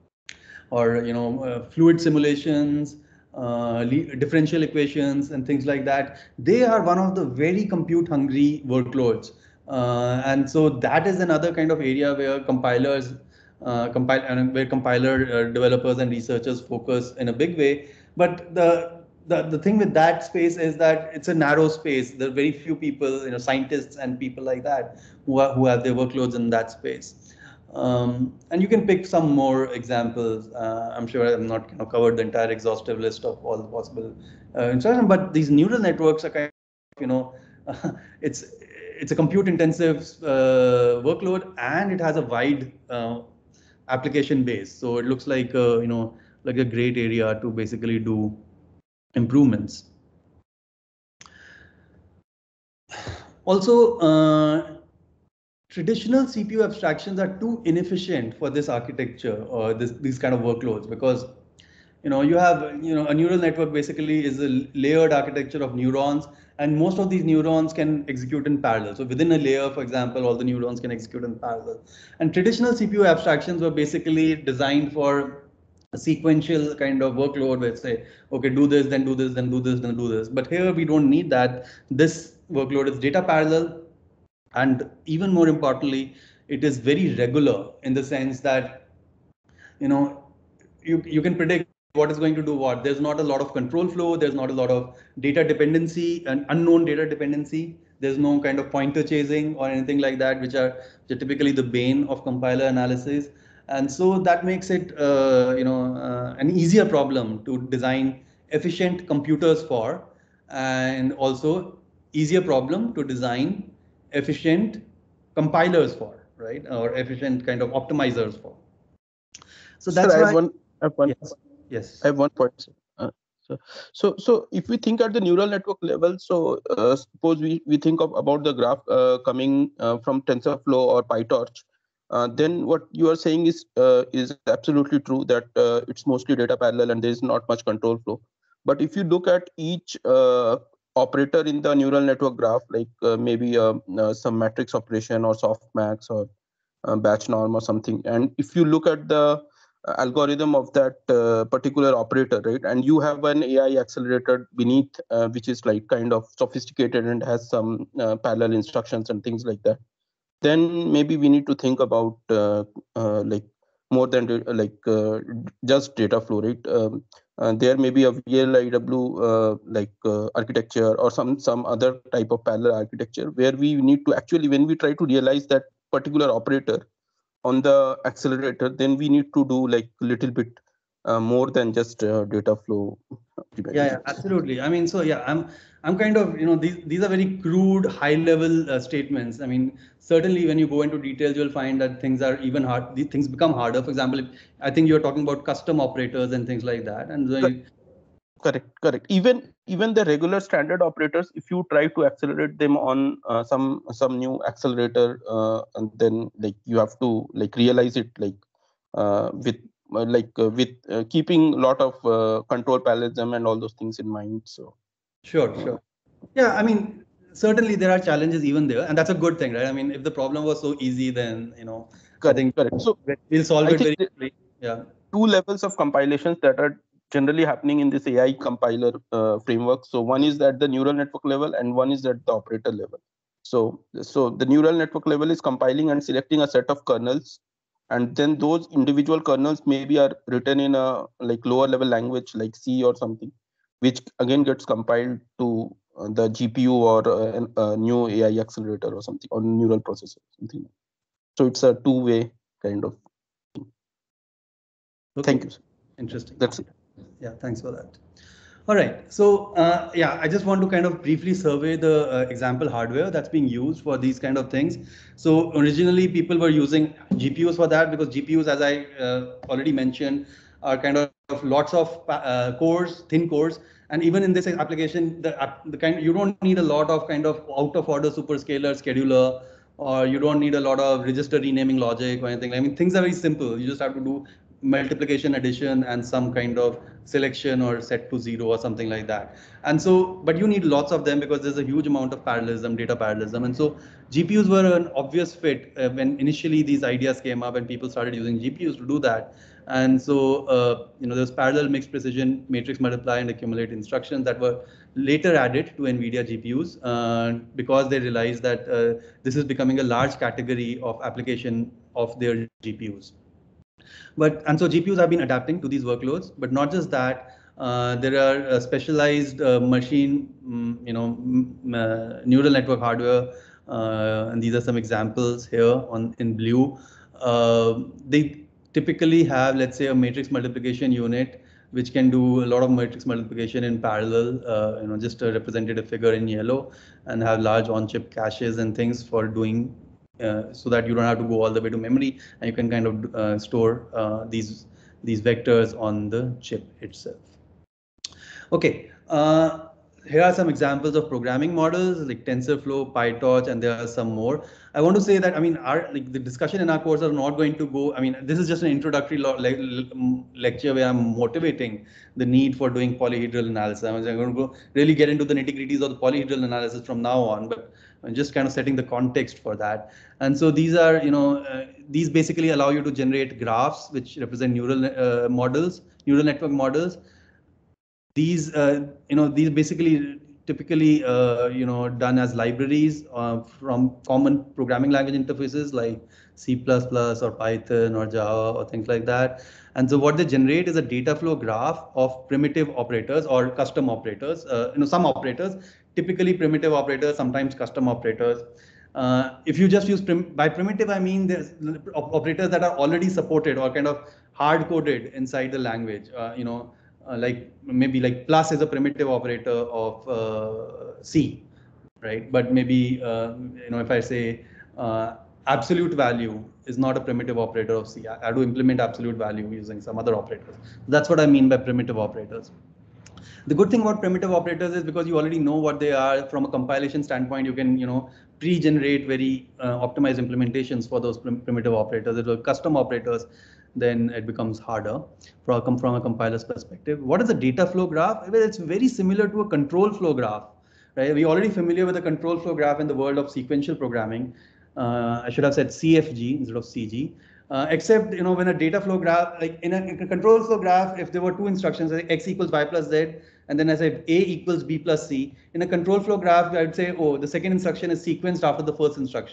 or you know, uh, fluid simulations, uh, differential equations, and things like that. They are one of the very compute hungry workloads. Uh, and so that is another kind of area where compilers, uh, compile, and where compiler uh, developers and researchers focus in a big way. But the, the the thing with that space is that it's a narrow space. There are very few people, you know, scientists and people like that, who are, who have their workloads in that space. Um, and you can pick some more examples. Uh, I'm sure I'm not, you know, covered the entire exhaustive list of all the possible uh, instructions, but these neural networks are kind of, you know, uh, it's it's a compute intensive uh, workload, and it has a wide uh, application base. So it looks like uh, you know, like a great area to basically do improvements. Also, uh, traditional C P U abstractions are too inefficient for this architecture or this, these kind of workloads, because, you know, you have, you know, a neural network basically is a layered architecture of neurons, and most of these neurons can execute in parallel. So within a layer, for example, all the neurons can execute in parallel. And traditional C P U abstractions were basically designed for a sequential kind of workload where say, okay, do this, then do this, then do this, then do this. But here we don't need that. This workload is data parallel. And even more importantly, it is very regular in the sense that, you know, you, you can predict what is going to do what. There's not a lot of control flow. There's not a lot of data dependency and unknown data dependency. There's no kind of pointer chasing or anything like that, which are, which are typically the bane of compiler analysis. And so that makes it, uh, you know, uh, an easier problem to design efficient computers for, and also easier problem to design efficient compilers for, right? Or efficient kind of optimizers for. So that's Sir, I why. have one, I have one, yes. yes. I have one point. Sir. Uh, so, so, so if we think at the neural network level, so uh, suppose we, we think of about the graph uh, coming uh, from TensorFlow or PyTorch, uh, then what you are saying is uh, is absolutely true, that uh, it's mostly data parallel and there is not much control flow. But if you look at each uh, operator in the neural network graph, like uh, maybe uh, uh, some matrix operation or softmax or uh, batch norm or something, and if you look at the algorithm of that uh, particular operator, right, and you have an A I accelerator beneath, uh, which is like kind of sophisticated and has some uh, parallel instructions and things like that, then maybe we need to think about uh, uh, like more than uh, like uh, just data flow, right? Um, uh, there may be a V L I W uh, like uh, architecture or some some other type of parallel architecture where we need to actually, when we try to realize that particular operator on the accelerator, then we need to do like a little bit uh, more than just uh, data flow. Yeah, yeah, absolutely. I mean, so yeah, I'm I'm kind of, you know, these these are very crude, high level uh, statements. I mean, certainly when you go into details, you'll find that things are even hard. These things become harder. For example, if, I think you're talking about custom operators and things like that. And so you, Correct, correct. Even even the regular standard operators, if you try to accelerate them on uh, some some new accelerator, uh, and then like you have to like realize it like uh, with uh, like uh, with uh, keeping a lot of uh, control parallelism and all those things in mind. So sure, uh, sure. Yeah, I mean, certainly there are challenges even there, and that's a good thing, right? I mean, if the problem was so easy, then you know, I correct, think correct. So we'll solve I it think very the quickly. Yeah. two levels of compilations that are generally happening in this A I compiler uh, framework. So one is at the neural network level, and one is at the operator level. So, so the neural network level is compiling and selecting a set of kernels, and then those individual kernels maybe are written in a like lower level language like C or something, which again gets compiled to uh, the G P U or uh, a new A I accelerator or something, or neural processor, something. So it's a two-way kind of thing. Okay. Thank you. Interesting. That's it. Yeah, thanks for that. All right. So uh, yeah, I just want to kind of briefly survey the uh, example hardware that's being used for these kind of things. So originally people were using G P Us for that because G P Us, as I uh, already mentioned, are kind of lots of uh, cores, thin cores. And even in this application, the, the kind you don't need a lot of kind of out of order superscalar scheduler, or you don't need a lot of register renaming logic or anything. I mean, things are very simple. You just have to do multiplication, addition, and some kind of selection or set to zero or something like that. And so, but you need lots of them because there's a huge amount of parallelism, data parallelism. And so G P Us were an obvious fit uh, when initially these ideas came up and people started using G P Us to do that. And so, uh, you know, there's parallel mixed precision, matrix multiply and accumulate instructions that were later added to NVIDIA G P Us uh, because they realized that uh, this is becoming a large category of application of their G P Us. But and so G P Us have been adapting to these workloads, but not just that. Uh, there are uh, specialized uh, machine, um, you know, uh, neural network hardware, uh, and these are some examples here on in blue. Uh, they typically have, let's say, a matrix multiplication unit, which can do a lot of matrix multiplication in parallel. Uh, you know, just a representative figure in yellow, and have large on-chip caches and things for doing. Uh, so that you don't have to go all the way to memory, and you can kind of uh, store uh, these these vectors on the chip itself. Okay, uh, here are some examples of programming models like TensorFlow, PyTorch, and there are some more. I want to say that I mean, our like the discussion in our course are not going to go. I mean, this is just an introductory le le lecture where I'm motivating the need for doing polyhedral analysis. I'm going to go really get into the nitty-gritties of the polyhedral analysis from now on, but I'm just kind of setting the context for that. And so these are, you know, uh, these basically allow you to generate graphs which represent neural uh, models, neural network models. These, uh, you know, these basically typically, uh, you know, done as libraries uh, from common programming language interfaces like C plus plus or Python or Java or things like that. And so what they generate is a data flow graph of primitive operators or custom operators, uh, you know, some operators, typically primitive operators, sometimes custom operators. Uh, if you just use prim by primitive, I mean there's operators that are already supported or kind of hard coded inside the language, uh, you know, uh, like maybe like plus is a primitive operator of uh, C, right? But maybe, uh, you know, if I say uh, absolute value is not a primitive operator of C, I have to implement absolute value using some other operators. That's what I mean by primitive operators. The good thing about primitive operators is because you already know what they are from a compilation standpoint, you can, you know, pre-generate very uh, optimized implementations for those prim primitive operators. If they're custom operators, then it becomes harder from, from a compiler's perspective. What is a data flow graph? Well, it's very similar to a control flow graph, right? We're already familiar with the control flow graph in the world of sequential programming. Uh, I should have said C F G instead of C G. Uh, except, you know, when a data flow graph, like in a, in a control flow graph, if there were two instructions, like x equals y plus z, and then I say a equals b plus c, in a control flow graph, I'd say, oh, the second instruction is sequenced after the first instruction.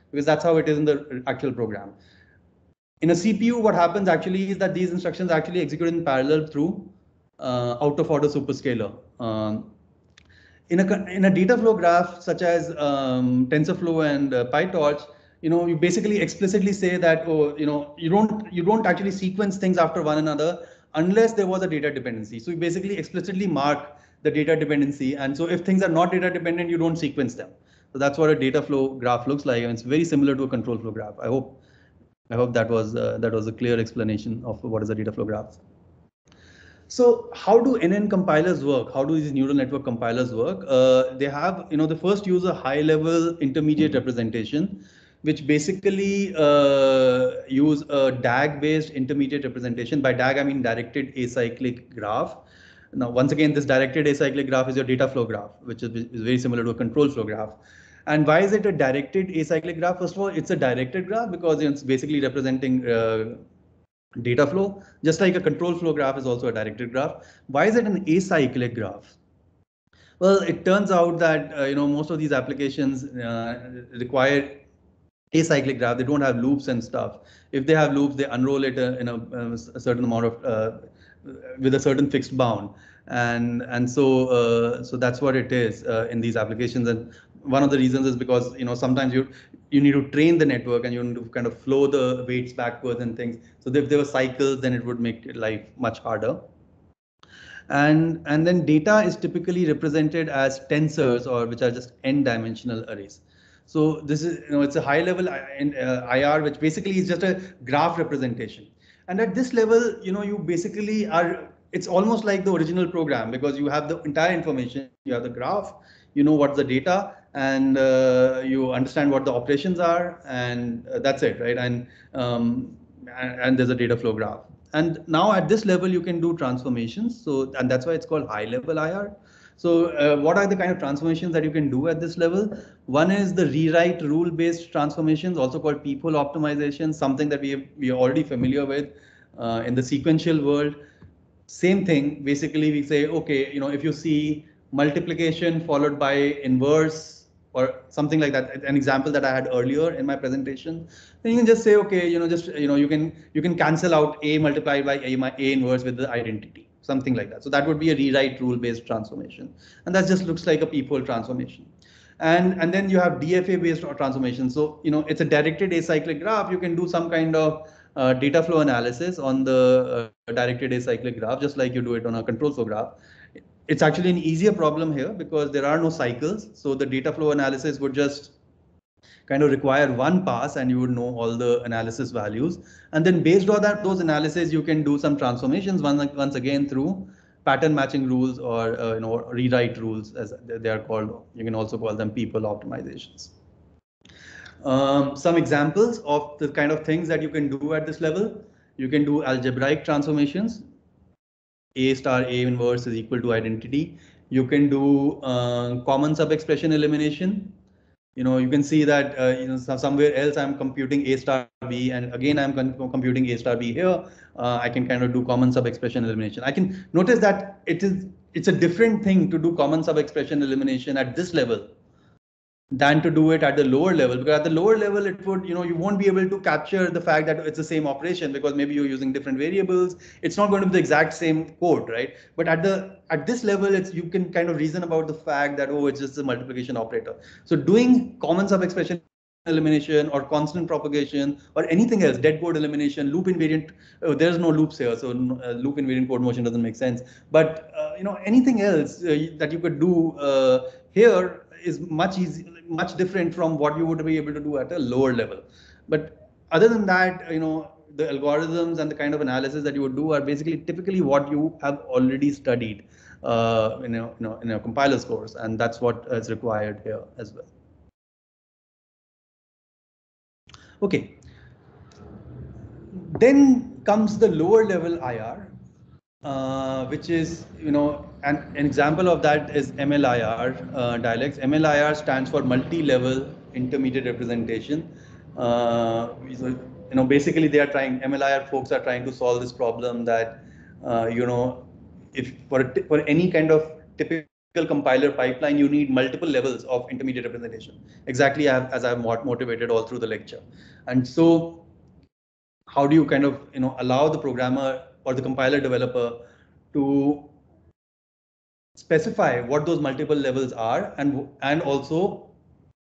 because that's how it is in the actual program. In a C P U, what happens actually is that these instructions actually execute in parallel through uh, out-of-order superscalar. Um, in a in a data flow graph such as um, TensorFlow and uh, PyTorch, you know, you basically explicitly say that, oh, you know, you don't you don't actually sequence things after one another unless there was a data dependency. So you basically explicitly mark the data dependency, and so if things are not data dependent, you don't sequence them. So that's what a data flow graph looks like, and it's very similar to a control flow graph. I hope I hope that was uh, that was a clear explanation of what is a data flow graph. So how do N N compilers work? How do these neural network compilers work? Uh, they have, you know, the first use a high level intermediate representation, which basically uh, use a D A G based intermediate representation. By D A G, I mean directed acyclic graph. Now, once again, this directed acyclic graph is your data flow graph, which is, is very similar to a control flow graph. And why is it a directed acyclic graph? First of all, it's a directed graph because it's basically representing uh, data flow, just like a control flow graph is also a directed graph. Why is it an acyclic graph? Well, it turns out that uh, you know, most of these applications uh, require acyclic graph. They don't have loops and stuff. If they have loops, they unroll it uh, in a, uh, a certain amount of uh, with a certain fixed bound, and and so uh, so that's what it is uh, in these applications. And one of the reasons is because, you know, sometimes you you need to train the network and you need to kind of flow the weights backwards and things. So if there were cycles, then it would make life much harder. And and then data is typically represented as tensors, or which are just n-dimensional arrays. So this is, you know, it's a high level I R, which basically is just a graph representation. And at this level, you know, you basically are, it's almost like the original program, because you have the entire information, you have the graph, you know what's the data, and uh, you understand what the operations are, and uh, that's it, right? And, um, and and there's a data flow graph. And now at this level, you can do transformations. So, and that's why it's called high level I R. So uh, what are the kind of transformations that you can do at this level? One is the rewrite rule based transformations, also called peephole optimization, something that we, have, we are already familiar with uh, in the sequential world. Same thing, basically we say, okay, you know, if you see multiplication followed by inverse or something like that, an example that I had earlier in my presentation, then you can just say, okay, you know, just, you know, you can, you can cancel out A multiplied by A, my A inverse with the identity, something like that. So that would be a rewrite rule based transformation. And that just looks like a peephole transformation. And, and then you have D F A based transformation. So, you know, it's a directed acyclic graph. You can do some kind of uh, data flow analysis on the uh, directed acyclic graph, just like you do it on a control flow graph. It's actually an easier problem here because there are no cycles. So the data flow analysis would just kind of require one pass and you would know all the analysis values. And then based on that, those analysis, you can do some transformations once, once again through pattern matching rules, or uh, you know, rewrite rules, as they are called. You can also call them peephole optimizations. Um, some examples of the kind of things that you can do at this level. You can do algebraic transformations. A star A inverse is equal to identity. You can do uh, common sub-expression elimination. You know, you can see that uh, you know, somewhere else I'm computing A star B, and again I'm computing A star B here. Uh, I can kind of do common sub-expression elimination. I can notice that it is it's a different thing to do common sub-expression elimination at this level than to do it at the lower level, because at the lower level it would, you know, you won't be able to capture the fact that it's the same operation because maybe you're using different variables. It's not going to be the exact same code, right? But at the at this level, it's you can kind of reason about the fact that, oh, it's just a multiplication operator. So doing common sub-expression elimination or constant propagation or anything else, dead code elimination, loop invariant, uh, there's no loops here, so uh, loop invariant code motion doesn't make sense. But uh, you know, anything else uh, that you could do uh, here is much easy, much different from what you would be able to do at a lower level. But other than that, you know, the algorithms and the kind of analysis that you would do are basically typically what you have already studied uh, in, a, you know, in a compiler's course, and that's what is required here as well. Okay. Then comes the lower level I R, uh, which is, you know, an, an example of that is M L I R uh, dialects. M L I R stands for multi-level intermediate representation. Uh, so, you know, basically they are trying, M L I R folks are trying to solve this problem that, uh, you know, if for, a, for any kind of typical compiler pipeline, you need multiple levels of intermediate representation, exactly as I've motivated all through the lecture. And so how do you kind of, you know, allow the programmer or the compiler developer to specify what those multiple levels are, and and also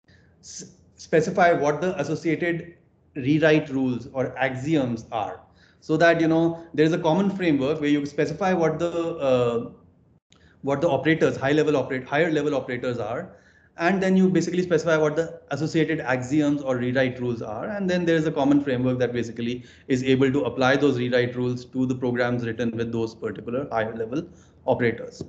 specify what the associated rewrite rules or axioms are, so that, you know, there's a common framework where you specify what the uh, what the operators, high level operate higher level operators are, and then you basically specify what the associated axioms or rewrite rules are, and then there's a common framework that basically is able to apply those rewrite rules to the programs written with those particular higher level operators.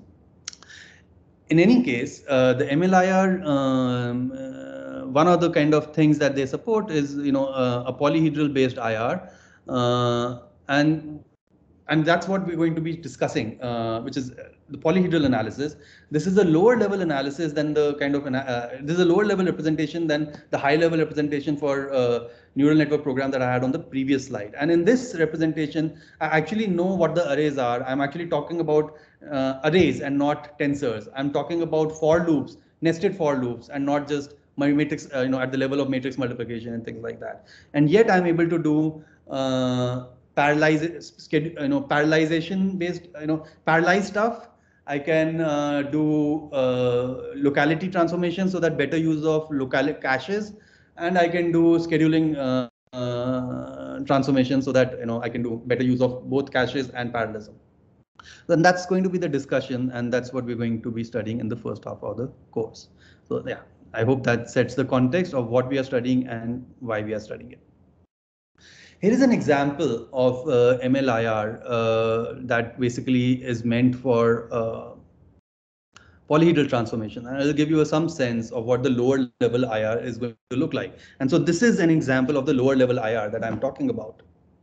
In any case, uh, the M L I R, um, uh, one of the kind of things that they support is, you know, uh, a polyhedral based I R, uh, and and that's what we're going to be discussing, uh, which is the polyhedral analysis. This is a lower level analysis than the kind of, uh, this is a lower level representation than the high level representation for uh, neural network program that I had on the previous slide. And in this representation, I actually know what the arrays are. I'm actually talking about uh, arrays and not tensors. I'm talking about for loops, nested for loops, and not just my matrix, uh, you know, at the level of matrix multiplication and things like that. And yet I'm able to do uh, parallelize, you know, parallelization based, you know, parallelized stuff. I can uh, do uh, locality transformation, so that better use of local caches, and I can do scheduling uh, uh, transformation, so that, you know, I can do better use of both caches and parallelism. Then that's going to be the discussion, and that's what we're going to be studying in the first half of the course. So yeah, I hope that sets the context of what we are studying and why we are studying it. Here is an example of uh, M L I R uh, that basically is meant for uh, polyhedral transformation. And I'll give you some sense of what the lower level I R is going to look like. And so this is an example of the lower level I R that I'm talking about.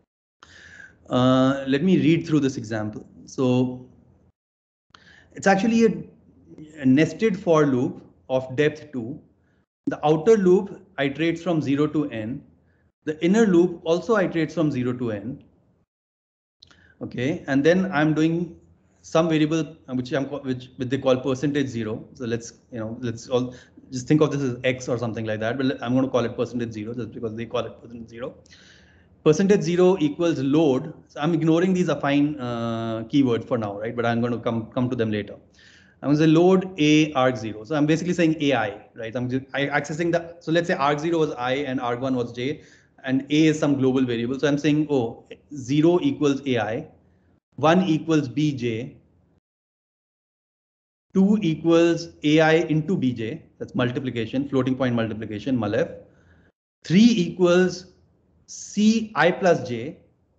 Uh, let me read through this example. So it's actually a, a nested for loop of depth two. The outer loop iterates from zero to n. The inner loop also iterates from zero to n. Okay, and then I'm doing some variable which I'm which, which they call percentage zero. So let's, you know, let's all just think of this as x or something like that. But I'm going to call it percentage zero just because they call it percentage zero. Percentage zero equals load. So I'm ignoring these affine uh, keywords for now, right? But I'm going to come come to them later. I'm going to say load a arg zero. So I'm basically saying A I, right? I'm just I accessing the, so let's say arg zero was I and arg one was j, and a is some global variable. So I'm saying, oh, zero equals A I, one equals B J, two equals A I into B J, that's multiplication, floating point multiplication, malef. three equals C I plus J,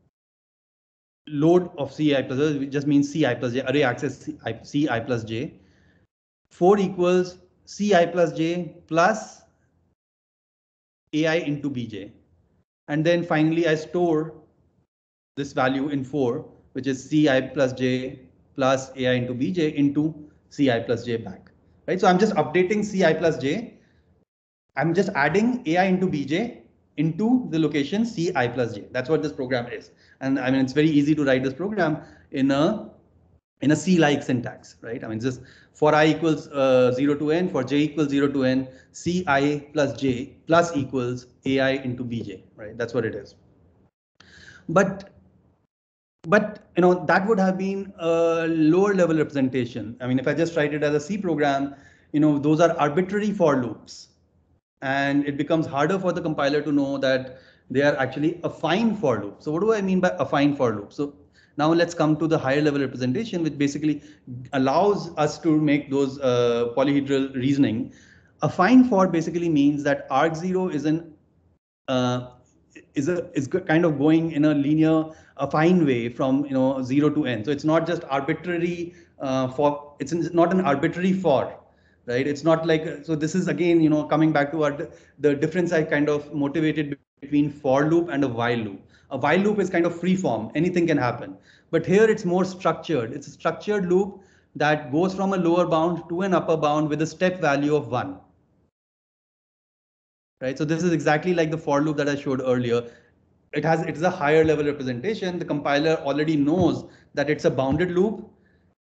load of C I plus J, which just means C I plus J, array access C I, C I plus J. four equals C I plus J plus A I into B J. And then finally I store this value in four, which is C I plus J plus A I into B J into C I plus J back, right? So I'm just updating C I plus J. I'm just adding A I into B J into the location C I plus J. That's what this program is. And I mean, it's very easy to write this program in a in a C-like syntax, right? I mean, just for I equals uh, zero to n, for j equals zero to n, C I plus j plus equals A I into B J, right? That's what it is. But But you know, that would have been a lower level representation. I mean, if I just write it as a C program, you know, those are arbitrary for loops. And it becomes harder for the compiler to know that they are actually affine for loop. So what do I mean by affine for loop? So now let's come to the higher level representation, which basically allows us to make those uh, polyhedral reasoning. Affine for basically means that arg zero is an uh, is a is kind of going in a linear affine way from, you know, zero to n. So it's not just arbitrary uh, for, it's not an arbitrary for, right? It's not like, so this is again, you know, coming back to our, the difference I kind of motivated between for loop and a while loop. A while loop is kind of free form, anything can happen. But here it's more structured. It's a structured loop that goes from a lower bound to an upper bound with a step value of one. Right, so this is exactly like the for loop that I showed earlier. It has, it is a higher level representation. The compiler already knows that it's a bounded loop.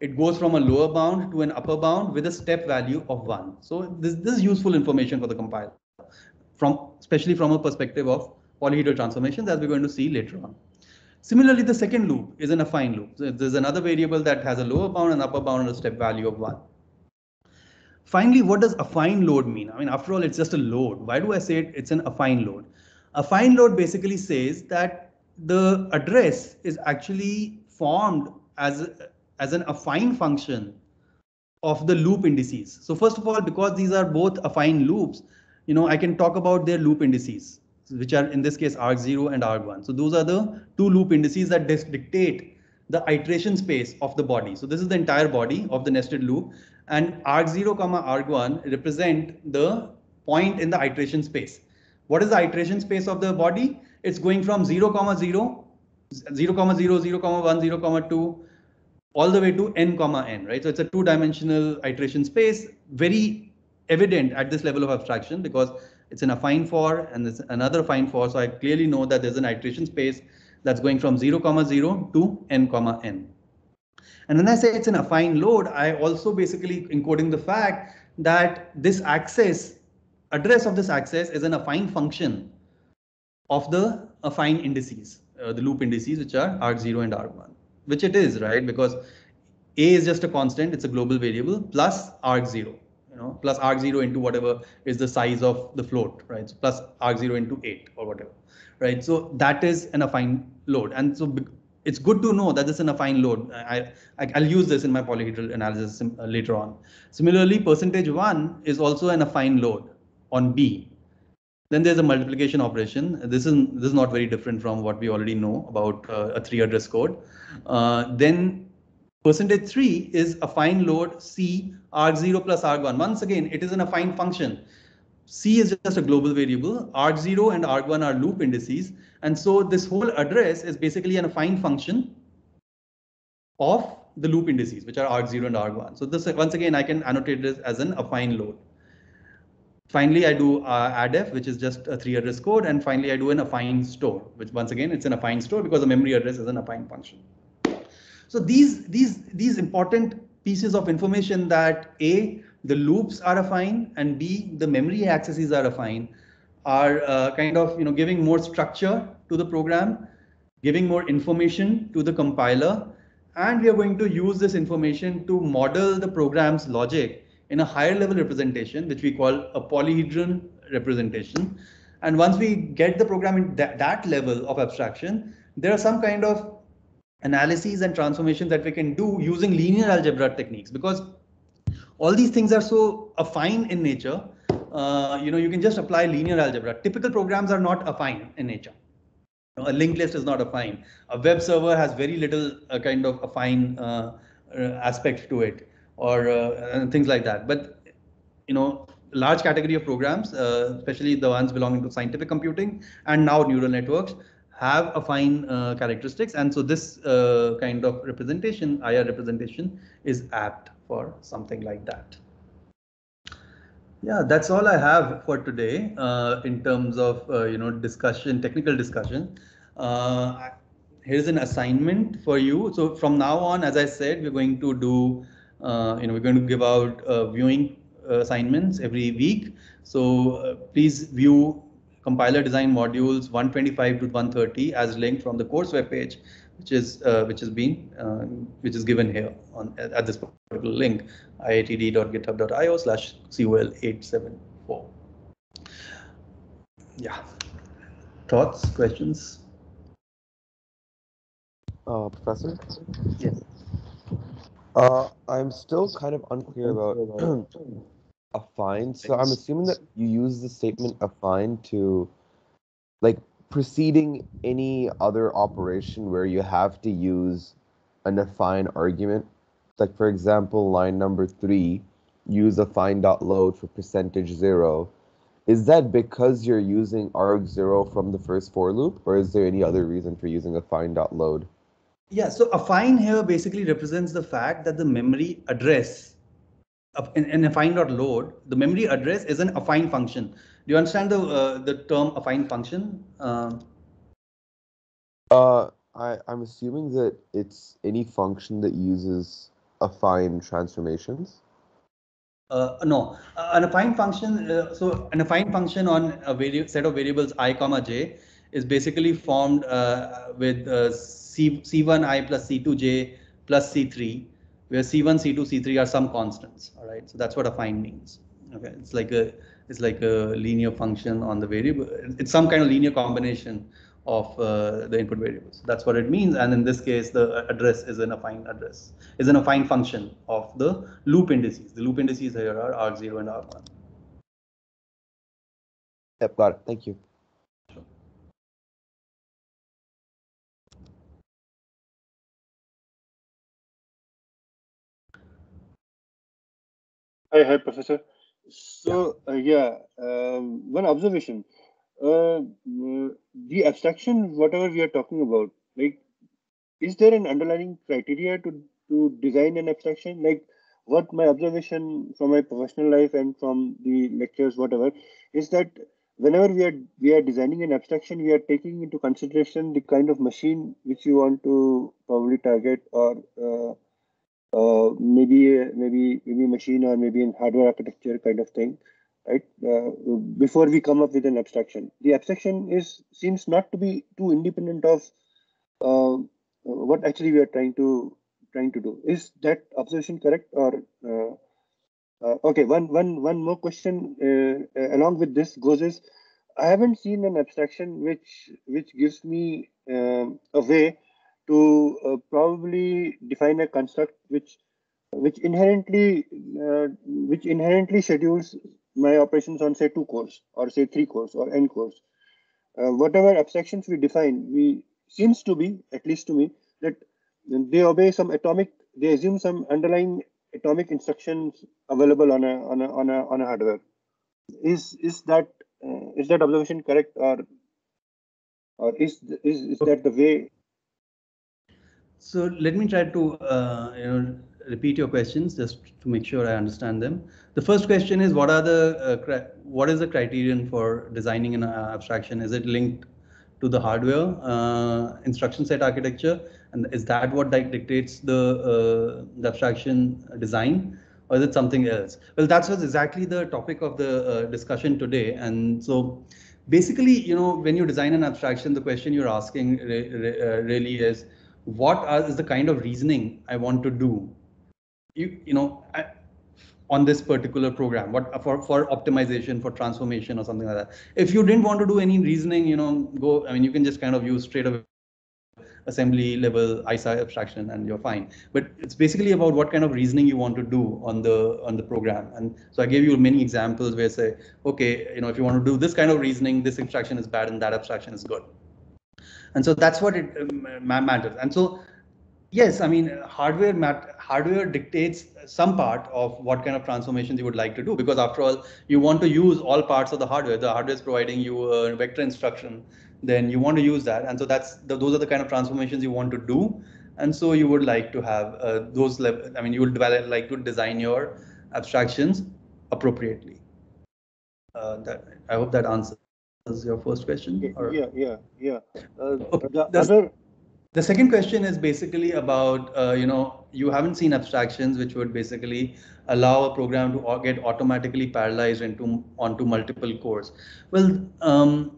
it goes from a lower bound to an upper bound with a step value of one. So this, this is useful information for the compiler, from especially from a perspective of polyhedral transformations, as we're going to see later on. Similarly, the second loop is an affine loop. So there's another variable that has a lower bound and upper bound and a step value of one. Finally, what does affine load mean? I mean, after all, it's just a load. Why do I say it, it's an affine load? Affine load basically says that the address is actually formed as, as an affine function of the loop indices. So first of all, because these are both affine loops, you know, I can talk about their loop indices, which are in this case arg zero and arg one. So those are the two loop indices that dictate the iteration space of the body. So this is the entire body of the nested loop, and arg zero comma arg one represent the point in the iteration space. What is the iteration space of the body? It's going from zero comma zero, zero comma zero, zero comma one, zero comma two, all the way to n comma n, right? So it's a two-dimensional iteration space, very evident at this level of abstraction because it's an affine for and it's another affine for. So I clearly know that there's an iteration space that's going from zero comma zero to n comma n. And when I say it's an affine load, I also basically encoding the fact that this access, address of this access is an affine function of the affine indices, uh, the loop indices, which are arg zero and arg one, which it is, right? Because A is just a constant, it's a global variable, plus arg zero, you know, plus arg zero into whatever is the size of the float, right? So plus arg zero into eight or whatever, right? So that is an affine load. And so it's good to know that this is an affine load. I, I, I'll use this in my polyhedral analysis uh, later on. Similarly, percentage one is also an affine load on B. Then there's a multiplication operation. This is this is not very different from what we already know about uh, a three address code. Uh, then percentage three is affine load C arg zero plus arg one. Once again, it is an affine function. C is just a global variable. arg zero and arg one are loop indices. And so this whole address is basically an affine function of the loop indices, which are arg zero and arg one. So this, once again, I can annotate this as an affine load. Finally, I do uh, addf, which is just a three address code. And finally, I do an affine store, which once again, it's an affine store because the memory address is an affine function. So these, these, these important pieces of information that A, the loops are affine, and B, the memory accesses are affine, are uh, kind of you know giving more structure to the program, giving more information to the compiler, and we are going to use this information to model the program's logic in a higher level representation, which we call a polyhedron representation. And once we get the program in that, that level of abstraction, there are some kind of analyses and transformations that we can do using linear algebra techniques, because all these things are so affine in nature. Uh, you know, you can just apply linear algebra. Typical programs are not affine in nature. You know, a linked list is not affine. A web server has very little uh, kind of affine uh, uh, aspect to it, or uh, things like that. But you know, large category of programs, uh, especially the ones belonging to scientific computing and now neural networks, have affine uh, characteristics, and so this uh, kind of representation, I R representation, is apt for something like that. Yeah, that's all I have for today uh, in terms of uh, you know discussion, technical discussion. Uh, here's an assignment for you. So from now on, as I said, we're going to do uh, you know we're going to give out uh, viewing uh, assignments every week. So uh, please view compiler design modules one twenty-five to one thirty as linked from the course webpage, which is uh, which is being uh, which is given here on at this particular link, iitd dot github dot io slash col eight seven four. Yeah, thoughts, questions? Uh, Professor? Yes. Uh, I'm still kind of unclear about affine. So I'm assuming that you use the statement affine to, like, preceding any other operation where you have to use an affine argument. Like, for example, line number three, use affine.load for percentage zero. Is that because you're using arg zero from the first for loop, or is there any other reason for using affine.load? Yeah, so affine here basically represents the fact that the memory address of in, in affine.load, the memory address is an affine function. Do you understand the uh, the term affine function? Uh, uh, I, I'm assuming that it's any function that uses affine transformations? Uh, no, uh, an affine function. Uh, so an affine function on a vari set of variables I comma j is basically formed uh, with uh, c c1i plus c two j plus c three, where c one, c two, c three are some constants. All right, so that's what affine means. Okay, it's like a it's like a linear function on the variable. It's some kind of linear combination of uh, the input variables. That's what it means. And in this case, the address is an affine address, is an affine function of the loop indices. The loop indices here are arg zero and arg one. Yep, got it. Thank you. Sure. Hi, hi, Professor. So, yeah, uh, yeah um, one observation. Uh, the abstraction, whatever we are talking about, like, is there an underlying criteria to, to design an abstraction? Like, what my observation from my professional life and from the lectures, whatever, is that whenever we are we are designing an abstraction, we are taking into consideration the kind of machine which you want to probably target, or uh, uh, maybe maybe maybe machine or maybe in hardware architecture kind of thing, right? Uh, before we come up with an abstraction, the abstraction is seems not to be too independent of uh, what actually we are trying to trying to do. Is that observation correct? Or uh, uh, okay, one one one more question uh, uh, along with this goes is, I haven't seen an abstraction which which gives me um, a way to uh, probably define a construct which which inherently uh, which inherently schedules my operations on say two cores or say three cores or n cores. Uh, whatever abstractions we define, we seems to be, at least to me, that they obey some atomic, they assume some underlying atomic instructions available on a on a on a on a hardware. Is is that uh, is that observation correct, or or is is is that the way? So let me try to uh, you know repeat your questions just to make sure I understand them. The first question is, what are the uh, what is the criterion for designing an uh, abstraction? Is it linked to the hardware uh, instruction set architecture, and is that what dictates the, uh, the abstraction design, or is it something else? Well, that's was exactly the topic of the uh, discussion today. And so basically, you know, when you design an abstraction, the question you're asking re re uh, really is, what are, is the kind of reasoning I want to do, you, you know, I, on this particular program, what for, for optimization, for transformation or something like that. If you didn't want to do any reasoning, you know, go, I mean, you can just kind of use straight away assembly level I S A abstraction and you're fine. But it's basically about what kind of reasoning you want to do on the on the program. And so I gave you many examples where say, okay, you know, if you want to do this kind of reasoning, this abstraction is bad and that abstraction is good. And so that's what it um, matters. And so yes, I mean, hardware mat hardware dictates some part of what kind of transformations you would like to do, because after all, you want to use all parts of the hardware. The hardware is providing you a vector instruction, then you want to use that. And so that's the, those are the kind of transformations you want to do. And so you would like to have uh, those level, I mean, you would develop, like to design your abstractions appropriately. Uh, that, I hope that answers your first question. Or? Yeah, yeah, yeah. Uh, okay. The That's, other. The second question is basically about, uh, you know, you haven't seen abstractions which would basically allow a program to get automatically parallelized into onto multiple cores. Well, um,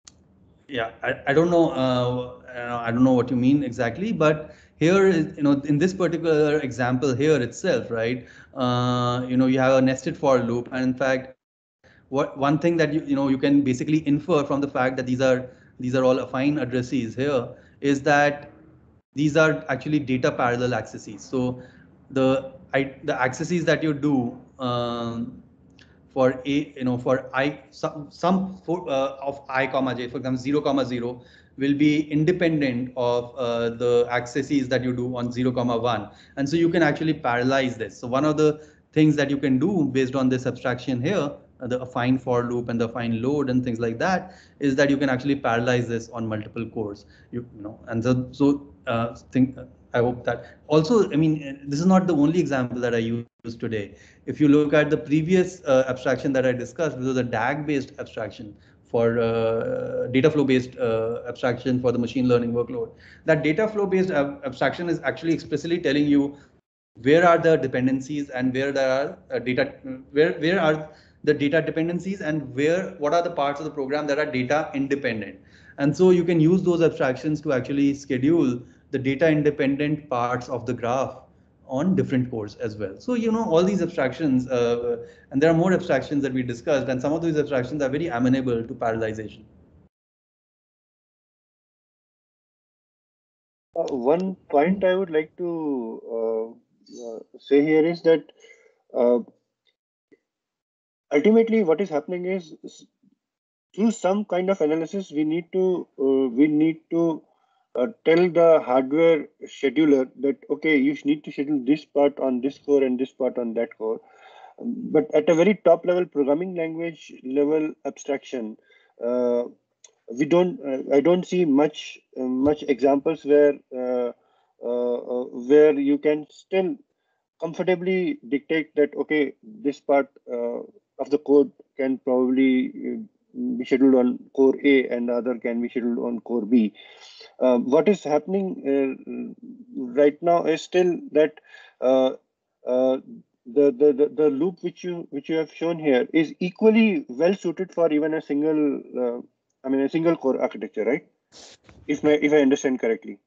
yeah, I, I don't know, uh, I don't know what you mean exactly, but here, is, you know, in this particular example here itself, right, uh, you know, you have a nested for loop, and in fact, what one thing that you you know you can basically infer from the fact that these are these are all affine addresses here is that these are actually data parallel accesses. So the I, the accesses that you do um, for a you know for I some some for, uh, of I comma j, for example zero comma zero will be independent of uh, the accesses that you do on zero comma one, and so you can actually parallelize this. So one of the things that you can do based on this abstraction here, uh, the affine for loop and the affine load and things like that, is that you can actually parallelize this on multiple cores. You, you know, and so so uh, think. I hope that also. I mean, this is not the only example that I used today. If you look at the previous uh, abstraction that I discussed, this was a D A G-based abstraction for uh, data flow-based uh, abstraction for the machine learning workload. That data flow-based ab abstraction is actually explicitly telling you where are the dependencies and where there are uh, data, where, where are the data dependencies and where, what are the parts of the program that are data independent. And so you can use those abstractions to actually schedule the data independent parts of the graph on different cores as well. So, you know, all these abstractions, uh, and there are more abstractions that we discussed, and some of these abstractions are very amenable to parallelization. Uh, one point I would like to uh, uh, say here is that uh, ultimately what is happening is through some kind of analysis we need to uh, we need to uh, tell the hardware scheduler that okay, you need to schedule this part on this core and this part on that core. Um, but at a very top level programming language level abstraction, uh, we don't uh, I don't see much uh, much examples where uh, uh, uh, where you can still comfortably dictate that okay, this part uh, of the code can probably uh, be scheduled on core A and the other can be scheduled on core B. Uh, what is happening uh, right now is still that uh, uh, the, the the the loop which you which you have shown here is equally well suited for even a single uh, I mean a single core architecture, right? If my if I understand correctly.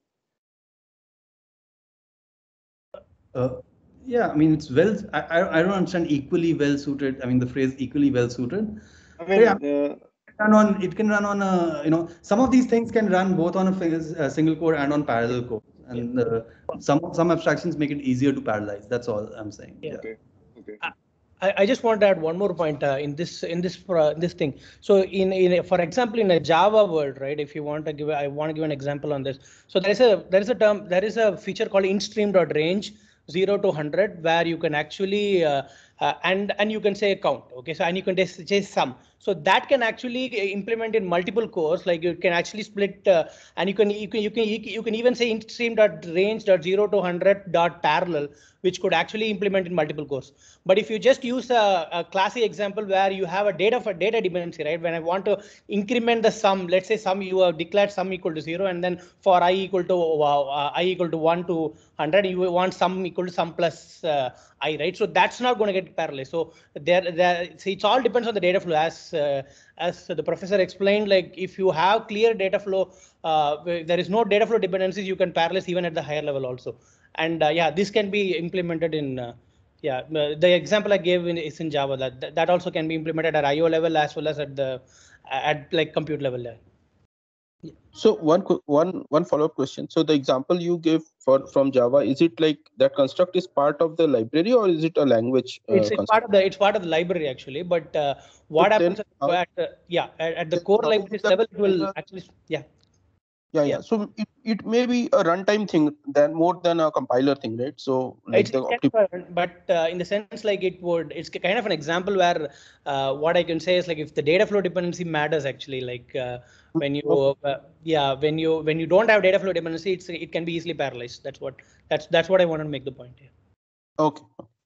Uh, yeah, I mean, it's well, I, I I don't understand equally well suited. I mean, the phrase equally well suited. I mean, yeah, uh, run on, it can run on a, you know, some of these things can run both on a, phase, a single core and on parallel core. And uh, some some abstractions make it easier to parallelize. That's all I'm saying. Yeah. Okay. Okay. I, I just want to add one more point uh, in this in this uh, this thing. So in in a, for example, in a Java world, right? If you want to give, I want to give an example on this. So there is a there is a term there is a feature called instream.range zero to one hundred where you can actually uh, uh, and and you can say count. Okay, so and you can just say sum. So that can actually implement in multiple cores. Like you can actually split uh, and you can you can you can you can even say instream.range zero to one hundred dot parallel, which could actually implement in multiple cores. But if you just use a, a classic example where you have a data for data dependency, right? When I want to increment the sum, let's say sum, you have declared sum equal to zero, and then for i equal to uh, i equal to one to one hundred, you want sum equal to sum plus uh, I, right? So that's not going to get parallel. So there, there, see, it all depends on the data flow. As uh, as the professor explained, like if you have clear data flow, uh, there is no data flow dependencies, you can parallelize even at the higher level also. And uh, yeah, this can be implemented in. Uh, Yeah, uh, the example I gave in, is in Java. That that also can be implemented at I O level as well as at the at like compute level. There. Yeah. So one one one follow up question. So the example you gave for from Java, is it like that construct is part of the library or is it a language? Uh, it's it's part of the it's part of the library actually. But uh, what but happens how, at uh, yeah at, at the core libraries level, it will actually yeah. Yeah, yeah. So it, it may be a runtime thing than more than a compiler thing, right? So like it's, the it's kind of, but uh, in the sense like it would, it's kind of an example where uh, what I can say is like if the data flow dependency matters actually, like uh, when you uh, yeah when you when you don't have data flow dependency, it's it can be easily parallelized. That's what that's that's what I wanted to make the point here. Okay.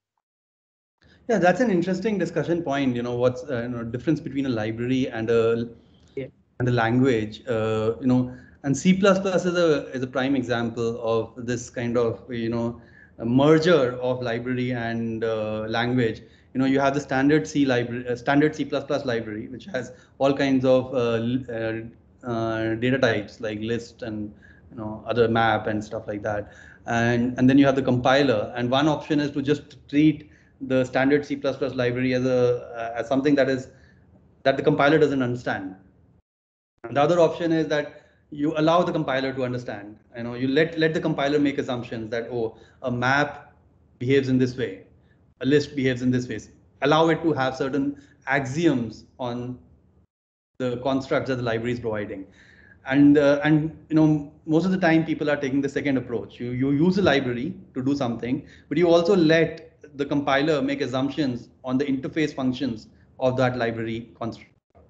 Yeah, that's an interesting discussion point. You know, what's uh, you know difference between a library and a yeah. and a language. Uh, you know, and C plus plus is a is a prime example of this kind of you know a merger of library and uh, language. You know, you have the standard C library, uh, standard C plus plus library, which has all kinds of uh, uh, uh, data types like list and you know other map and stuff like that. And and then you have the compiler. And one option is to just treat the standard C plus plus library as a uh, as something that is that the compiler doesn't understand. And the other option is that you allow the compiler to understand. You know, you let let the compiler make assumptions that oh, a map behaves in this way, a list behaves in this way. Allow it to have certain axioms on the constructs that the library is providing. And uh, and you know most of the time people are taking the second approach. You you use a library to do something, but you also let the compiler make assumptions on the interface functions of that library construct.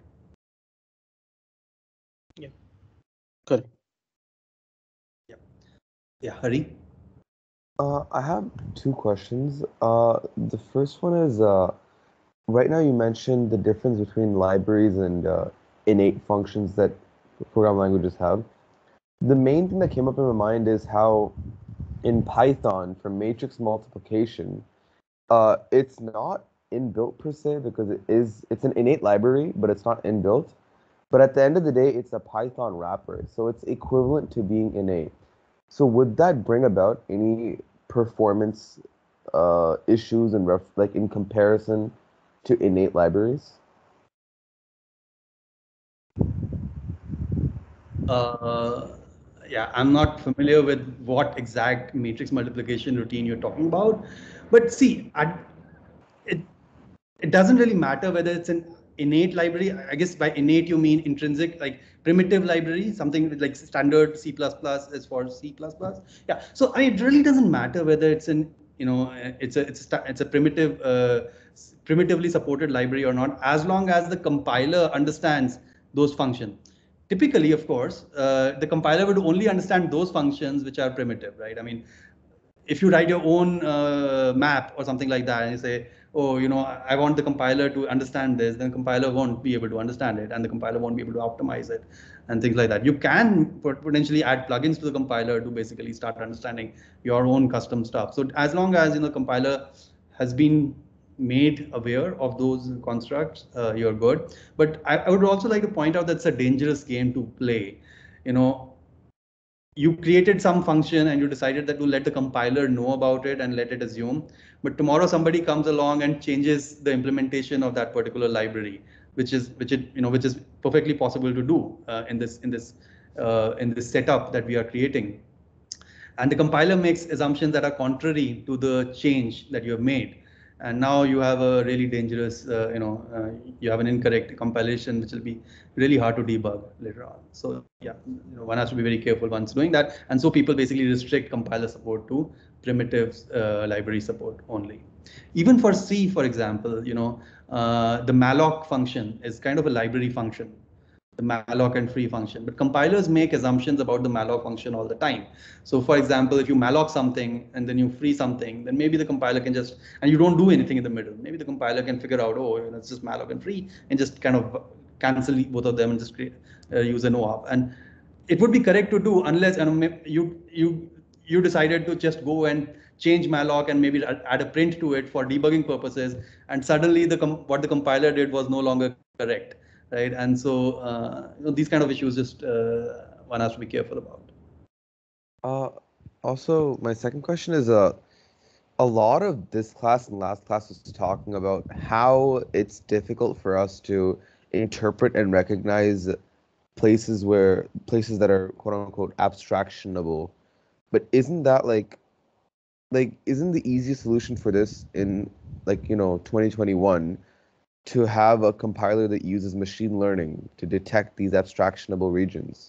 Yeah. Correct. Yeah. Yeah. Hari. Uh, I have two questions. Uh, the first one is uh, right now you mentioned the difference between libraries and uh, innate functions that programming languages have. The main thing that came up in my mind is how in Python for matrix multiplication, uh, it's not inbuilt per se because it is it's an innate library, but it's not inbuilt. But at the end of the day, it's a Python wrapper, so it's equivalent to being innate. So would that bring about any performance uh, issues and ref like in comparison to innate libraries? Uh, yeah, I'm not familiar with what exact matrix multiplication routine you're talking about, but see, I, it it doesn't really matter whether it's an innate library. I guess by innate you mean intrinsic, like primitive library, something like standard C plus plus is for C plus plus. Yeah, so I mean, it really doesn't matter whether it's an you know it's a it's a it's a primitive uh, primitively supported library or not, as long as the compiler understands those functions. Typically, of course, uh, the compiler would only understand those functions which are primitive, right? I mean, if you write your own uh, map or something like that and you say, oh, you know, I want the compiler to understand this, then the compiler won't be able to understand it and the compiler won't be able to optimize it and things like that. You can potentially add plugins to the compiler to basically start understanding your own custom stuff. So as long as, you know, the compiler has been made aware of those constructs, uh, you're good. But I, I would also like to point out that's a dangerous game to play. You know, you created some function and you decided that to let the compiler know about it and let it assume, but tomorrow somebody comes along and changes the implementation of that particular library, which is which it you know which is perfectly possible to do uh, in this in this uh, in this setup that we are creating, and the compiler makes assumptions that are contrary to the change that you have made. And now you have a really dangerous, uh, you know, uh, you have an incorrect compilation, which will be really hard to debug later on. So yeah, you know, one has to be very careful once doing that. And so people basically restrict compiler support to primitive uh, library support only. Even for C, for example, you know, uh, the malloc function is kind of a library function, the malloc and free function, but compilers make assumptions about the malloc function all the time. So for example, if you malloc something and then you free something, then maybe the compiler can just, and you don't do anything in the middle, maybe the compiler can figure out, oh, you know, it's just malloc and free, and just kind of cancel both of them and just create, uh, use a no op. And it would be correct to do unless you you you decided to just go and change malloc and maybe add a print to it for debugging purposes, and suddenly the what the compiler did was no longer correct. Right, and so uh, you know, these kind of issues just uh, one has to be careful about. Uh, also, my second question is uh, a lot of this class and last class was talking about how it's difficult for us to interpret and recognize places where places that are quote unquote abstractionable. But isn't that like like isn't the easiest solution for this in like you know twenty twenty-one? To have a compiler that uses machine learning to detect these abstractionable regions?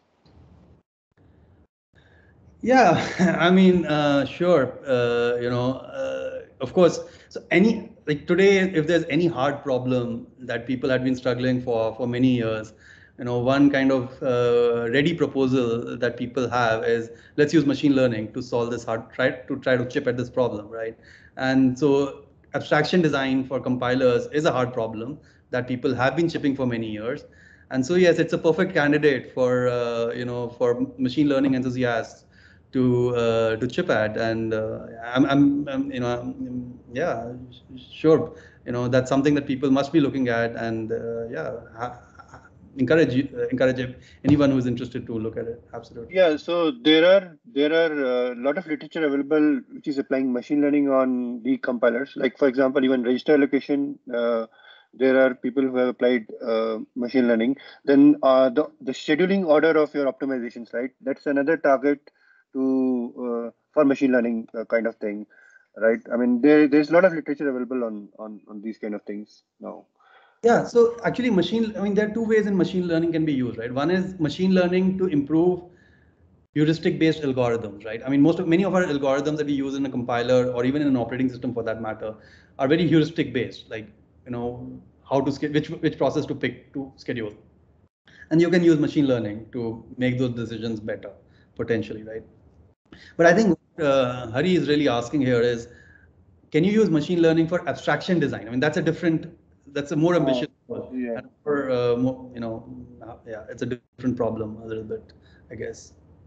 Yeah, I mean, uh, sure. Uh, you know, uh, of course. So any like today, if there's any hard problem that people had been struggling for for many years, you know, one kind of uh, ready proposal that people have is let's use machine learning to solve this hard try to try to chip at this problem, right? And so abstraction design for compilers is a hard problem that people have been chipping for many years. And so yes, it's a perfect candidate for uh, you know for machine learning enthusiasts to uh, to chip at. And uh, I'm, I'm, I'm you know I'm, yeah sure you know that's something that people must be looking at, and uh, yeah ha, encourage uh, encourage anyone who is interested to look at it. Absolutely. Yeah, so there are there are a lot of literature available which is applying machine learning on the compilers. Like for example, even register allocation. Uh, there are people who have applied uh, machine learning. Then uh, the the scheduling order of your optimizations, right? That's another target to uh, for machine learning uh, kind of thing, right? I mean, there there's a lot of literature available on on on these kind of things now. Yeah, so actually machine, I mean, there are two ways in machine learning can be used, right? One is machine learning to improve heuristic-based algorithms, right? I mean, most of many of our algorithms that we use in a compiler or even in an operating system for that matter are very heuristic-based, like, you know, how to, which, which process to pick to schedule. And you can use machine learning to make those decisions better, potentially, right? But I think what uh, Hari is really asking here is, can you use machine learning for abstraction design? I mean, that's a different, that's a more ambitious goal. Yeah. And for, uh, more, you know, yeah, it's a different problem a little bit, I guess.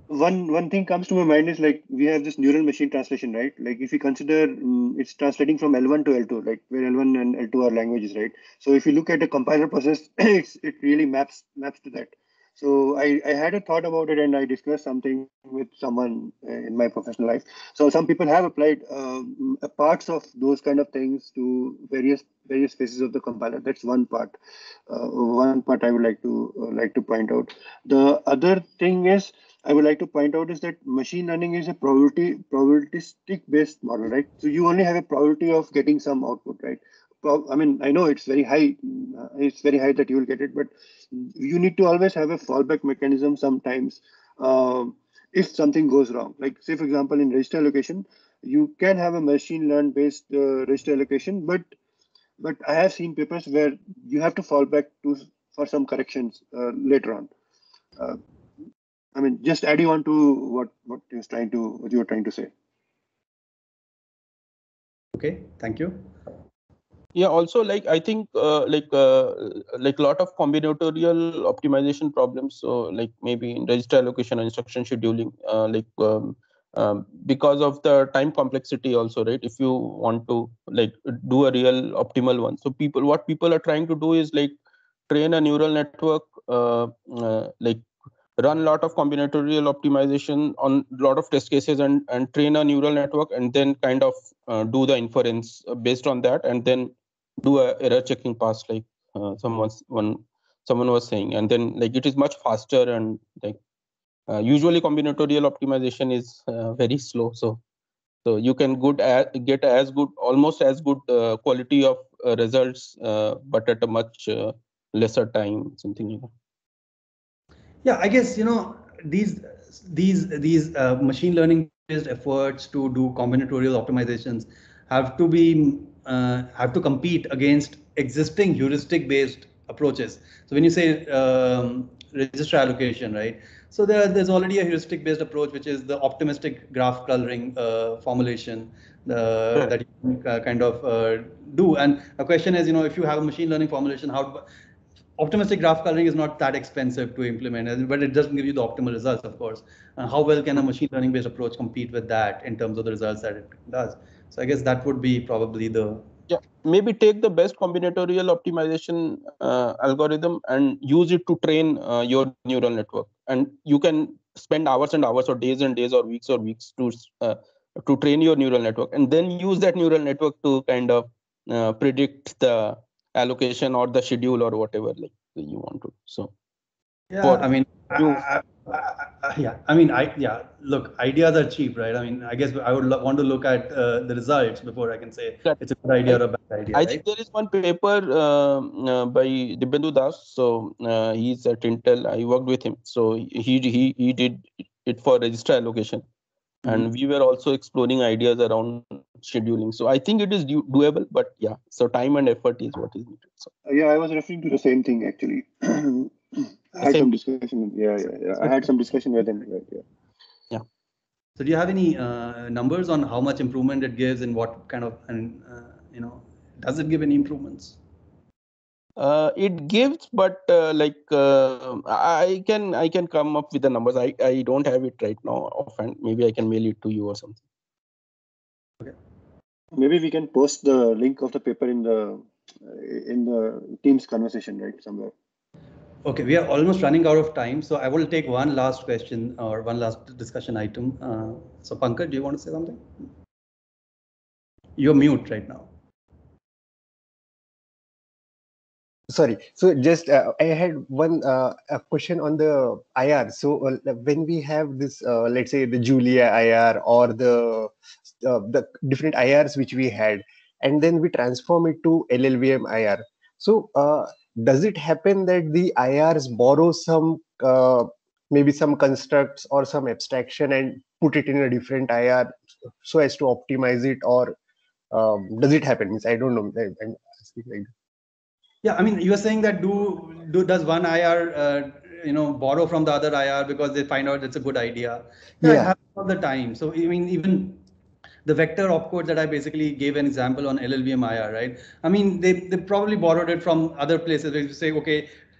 one one thing comes to my mind is like we have this neural machine translation, right? Like if you consider um, it's translating from L one to L two, like where L one and L two are languages, right? So if you look at a compiler process, it's it really maps maps to that. So I, I had a thought about it and I discussed something with someone in my professional life. So some people have applied um, parts of those kind of things to various various phases of the compiler. That's one part. Uh, one part I would like to uh, like to point out. The other thing is I would like to point out is that machine learning is a probability probabilistic based model, right? So you only have a probability of getting some output, right? I mean, I know it's very high. Uh, it's very high that you will get it, but you need to always have a fallback mechanism sometimes uh, if something goes wrong. Like say, for example, in register allocation, you can have a machine learn based uh, register allocation, but but I have seen papers where you have to fall back to for some corrections uh, later on. Uh, I mean, just adding on to what what you was trying to what you were trying to say. Okay, thank you. Yeah, also like I think uh, like uh, like a lot of combinatorial optimization problems. So like maybe in register allocation and instruction scheduling, uh, like um, um, because of the time complexity also, right? If you want to like do a real optimal one, so people what people are trying to do is like train a neural network, uh, uh, like run a lot of combinatorial optimization on a lot of test cases and and train a neural network and then kind of uh, do the inference based on that and then do a error checking pass like uh, someone one someone was saying, and then like it is much faster and like uh, usually combinatorial optimization is uh, very slow, so so you can good a, get as good almost as good uh, quality of uh, results uh, but at a much uh, lesser time, something like that. Yeah, I guess you know these these these uh, machine learning based efforts to do combinatorial optimizations have to be uh, have to compete against existing heuristic based approaches. So when you say um, register allocation, right? So there there's already a heuristic based approach which is the optimistic graph coloring uh, formulation uh, that you can uh, kind of uh, do. And the question is, you know, if you have a machine learning formulation, how optimistic graph coloring is not that expensive to implement, but it doesn't give you the optimal results, of course. Uh, how well can a machine learning based approach compete with that in terms of the results that it does? So I guess that would be probably the yeah, maybe take the best combinatorial optimization uh, algorithm and use it to train uh, your neural network, and you can spend hours and hours or days and days or weeks or weeks to uh, to train your neural network and then use that neural network to kind of uh, predict the allocation or the schedule or whatever like you want to. So yeah, I mean, you, I, I, I, yeah, I mean, I yeah. Look, ideas are cheap, right? I mean, I guess I would want to look at uh, the results before I can say it's a good idea I, or a bad idea, I right? think there is one paper uh, uh, by Dibyendu Das. So uh, he's at Intel. I worked with him. So he he he did it for register allocation, mm-hmm. and we were also exploring ideas around scheduling. So I think it is do- doable, but yeah. So time and effort is what is needed. So yeah, I was referring to the same thing actually. I had some discussion. Yeah, yeah, yeah. I had some discussion with him. Right, yeah. Yeah. So do you have any uh, numbers on how much improvement it gives and what kind of, and uh, you know, does it give any improvements? Uh, it gives, but uh, like uh, I can I can come up with the numbers. I, I don't have it right now offhand. Maybe I can mail it to you or something. Okay. Maybe we can post the link of the paper in the in the Teams conversation, right, somewhere. Okay, we are almost running out of time, so I will take one last question or one last discussion item. Uh, so Pankaj, do you want to say something? You're mute right now. Sorry. So just uh, I had one uh, a question on the I R. So uh, when we have this, uh, let's say the Julia I R or the uh, the different I Rs which we had, and then we transform it to L L V M I R. So uh, does it happen that the I Rs borrow some uh, maybe some constructs or some abstraction and put it in a different I R so as to optimize it, or um, does it happen? Means I don't know. I, I'm asking like that. Yeah, I mean, you were saying that do do does one I R uh, you know borrow from the other I R because they find out it's a good idea? Yeah, Yeah. it happens all the time. So I mean, even the vector opcode that I basically gave an example on L L V M I R, right? I mean, they they probably borrowed it from other places. Where you say, okay,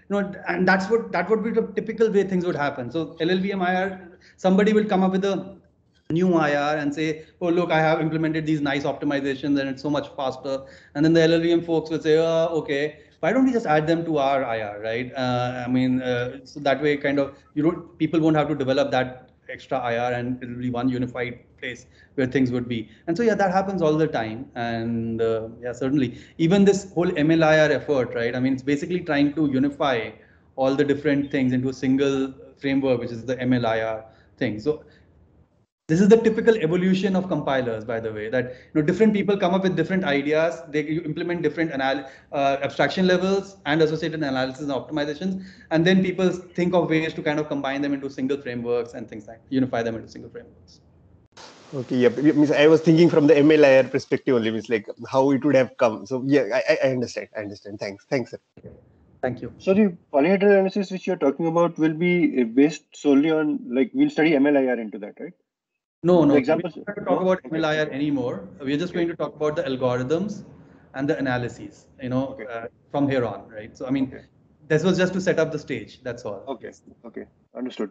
you know, and that's what that would be the typical way things would happen. So L L V M I R, somebody will come up with a new I R and say, oh, look, I have implemented these nice optimizations and it's so much faster. And then the L L V M folks will say, oh, okay, why don't we just add them to our I R, right? Uh, I mean, uh, so that way kind of, you don't, people won't have to develop that extra I R and it'll be one unified place where things would be. And so, yeah, that happens all the time. And uh, yeah, certainly, even this whole M L I R effort, right? I mean, it's basically trying to unify all the different things into a single framework, which is the M L I R thing. So this is the typical evolution of compilers, by the way, that you know different people come up with different ideas, they implement different anal uh, abstraction levels and associated analysis and optimizations, and then people think of ways to kind of combine them into single frameworks and things like unify them into single frameworks. Okay, yeah, means I was thinking from the M L I R perspective only, means like how it would have come. So yeah, I, I understand. I understand. Thanks. Thanks, sir. Thank you. So the polyhedral analysis which you're talking about will be based solely on, like, we'll study M L I R into that, right? No, no, The we're examples, not going to talk no? about Okay. M L I R anymore. We're just Okay. going to talk about the algorithms and the analyses, you know, Okay. uh, from here on, right? So, I mean, Okay. this was just to set up the stage, that's all. Okay, okay, understood.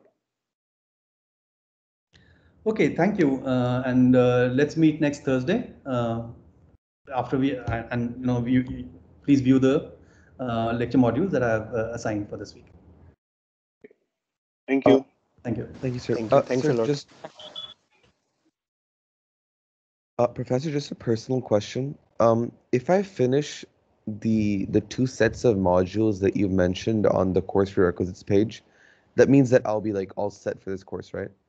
Okay, thank you. Uh, and uh, let's meet next Thursday. Uh, after we, and, and you know, you, you please view the uh, lecture modules that I have uh, assigned for this week. Thank you. Uh, Thank you. Thank you, sir. Thank you. Uh, Thanks sir, a lot. Just, uh, Professor, just a personal question. Um, if I finish the the two sets of modules that you've mentioned on the course prerequisites page, that means that I'll be like all set for this course, right?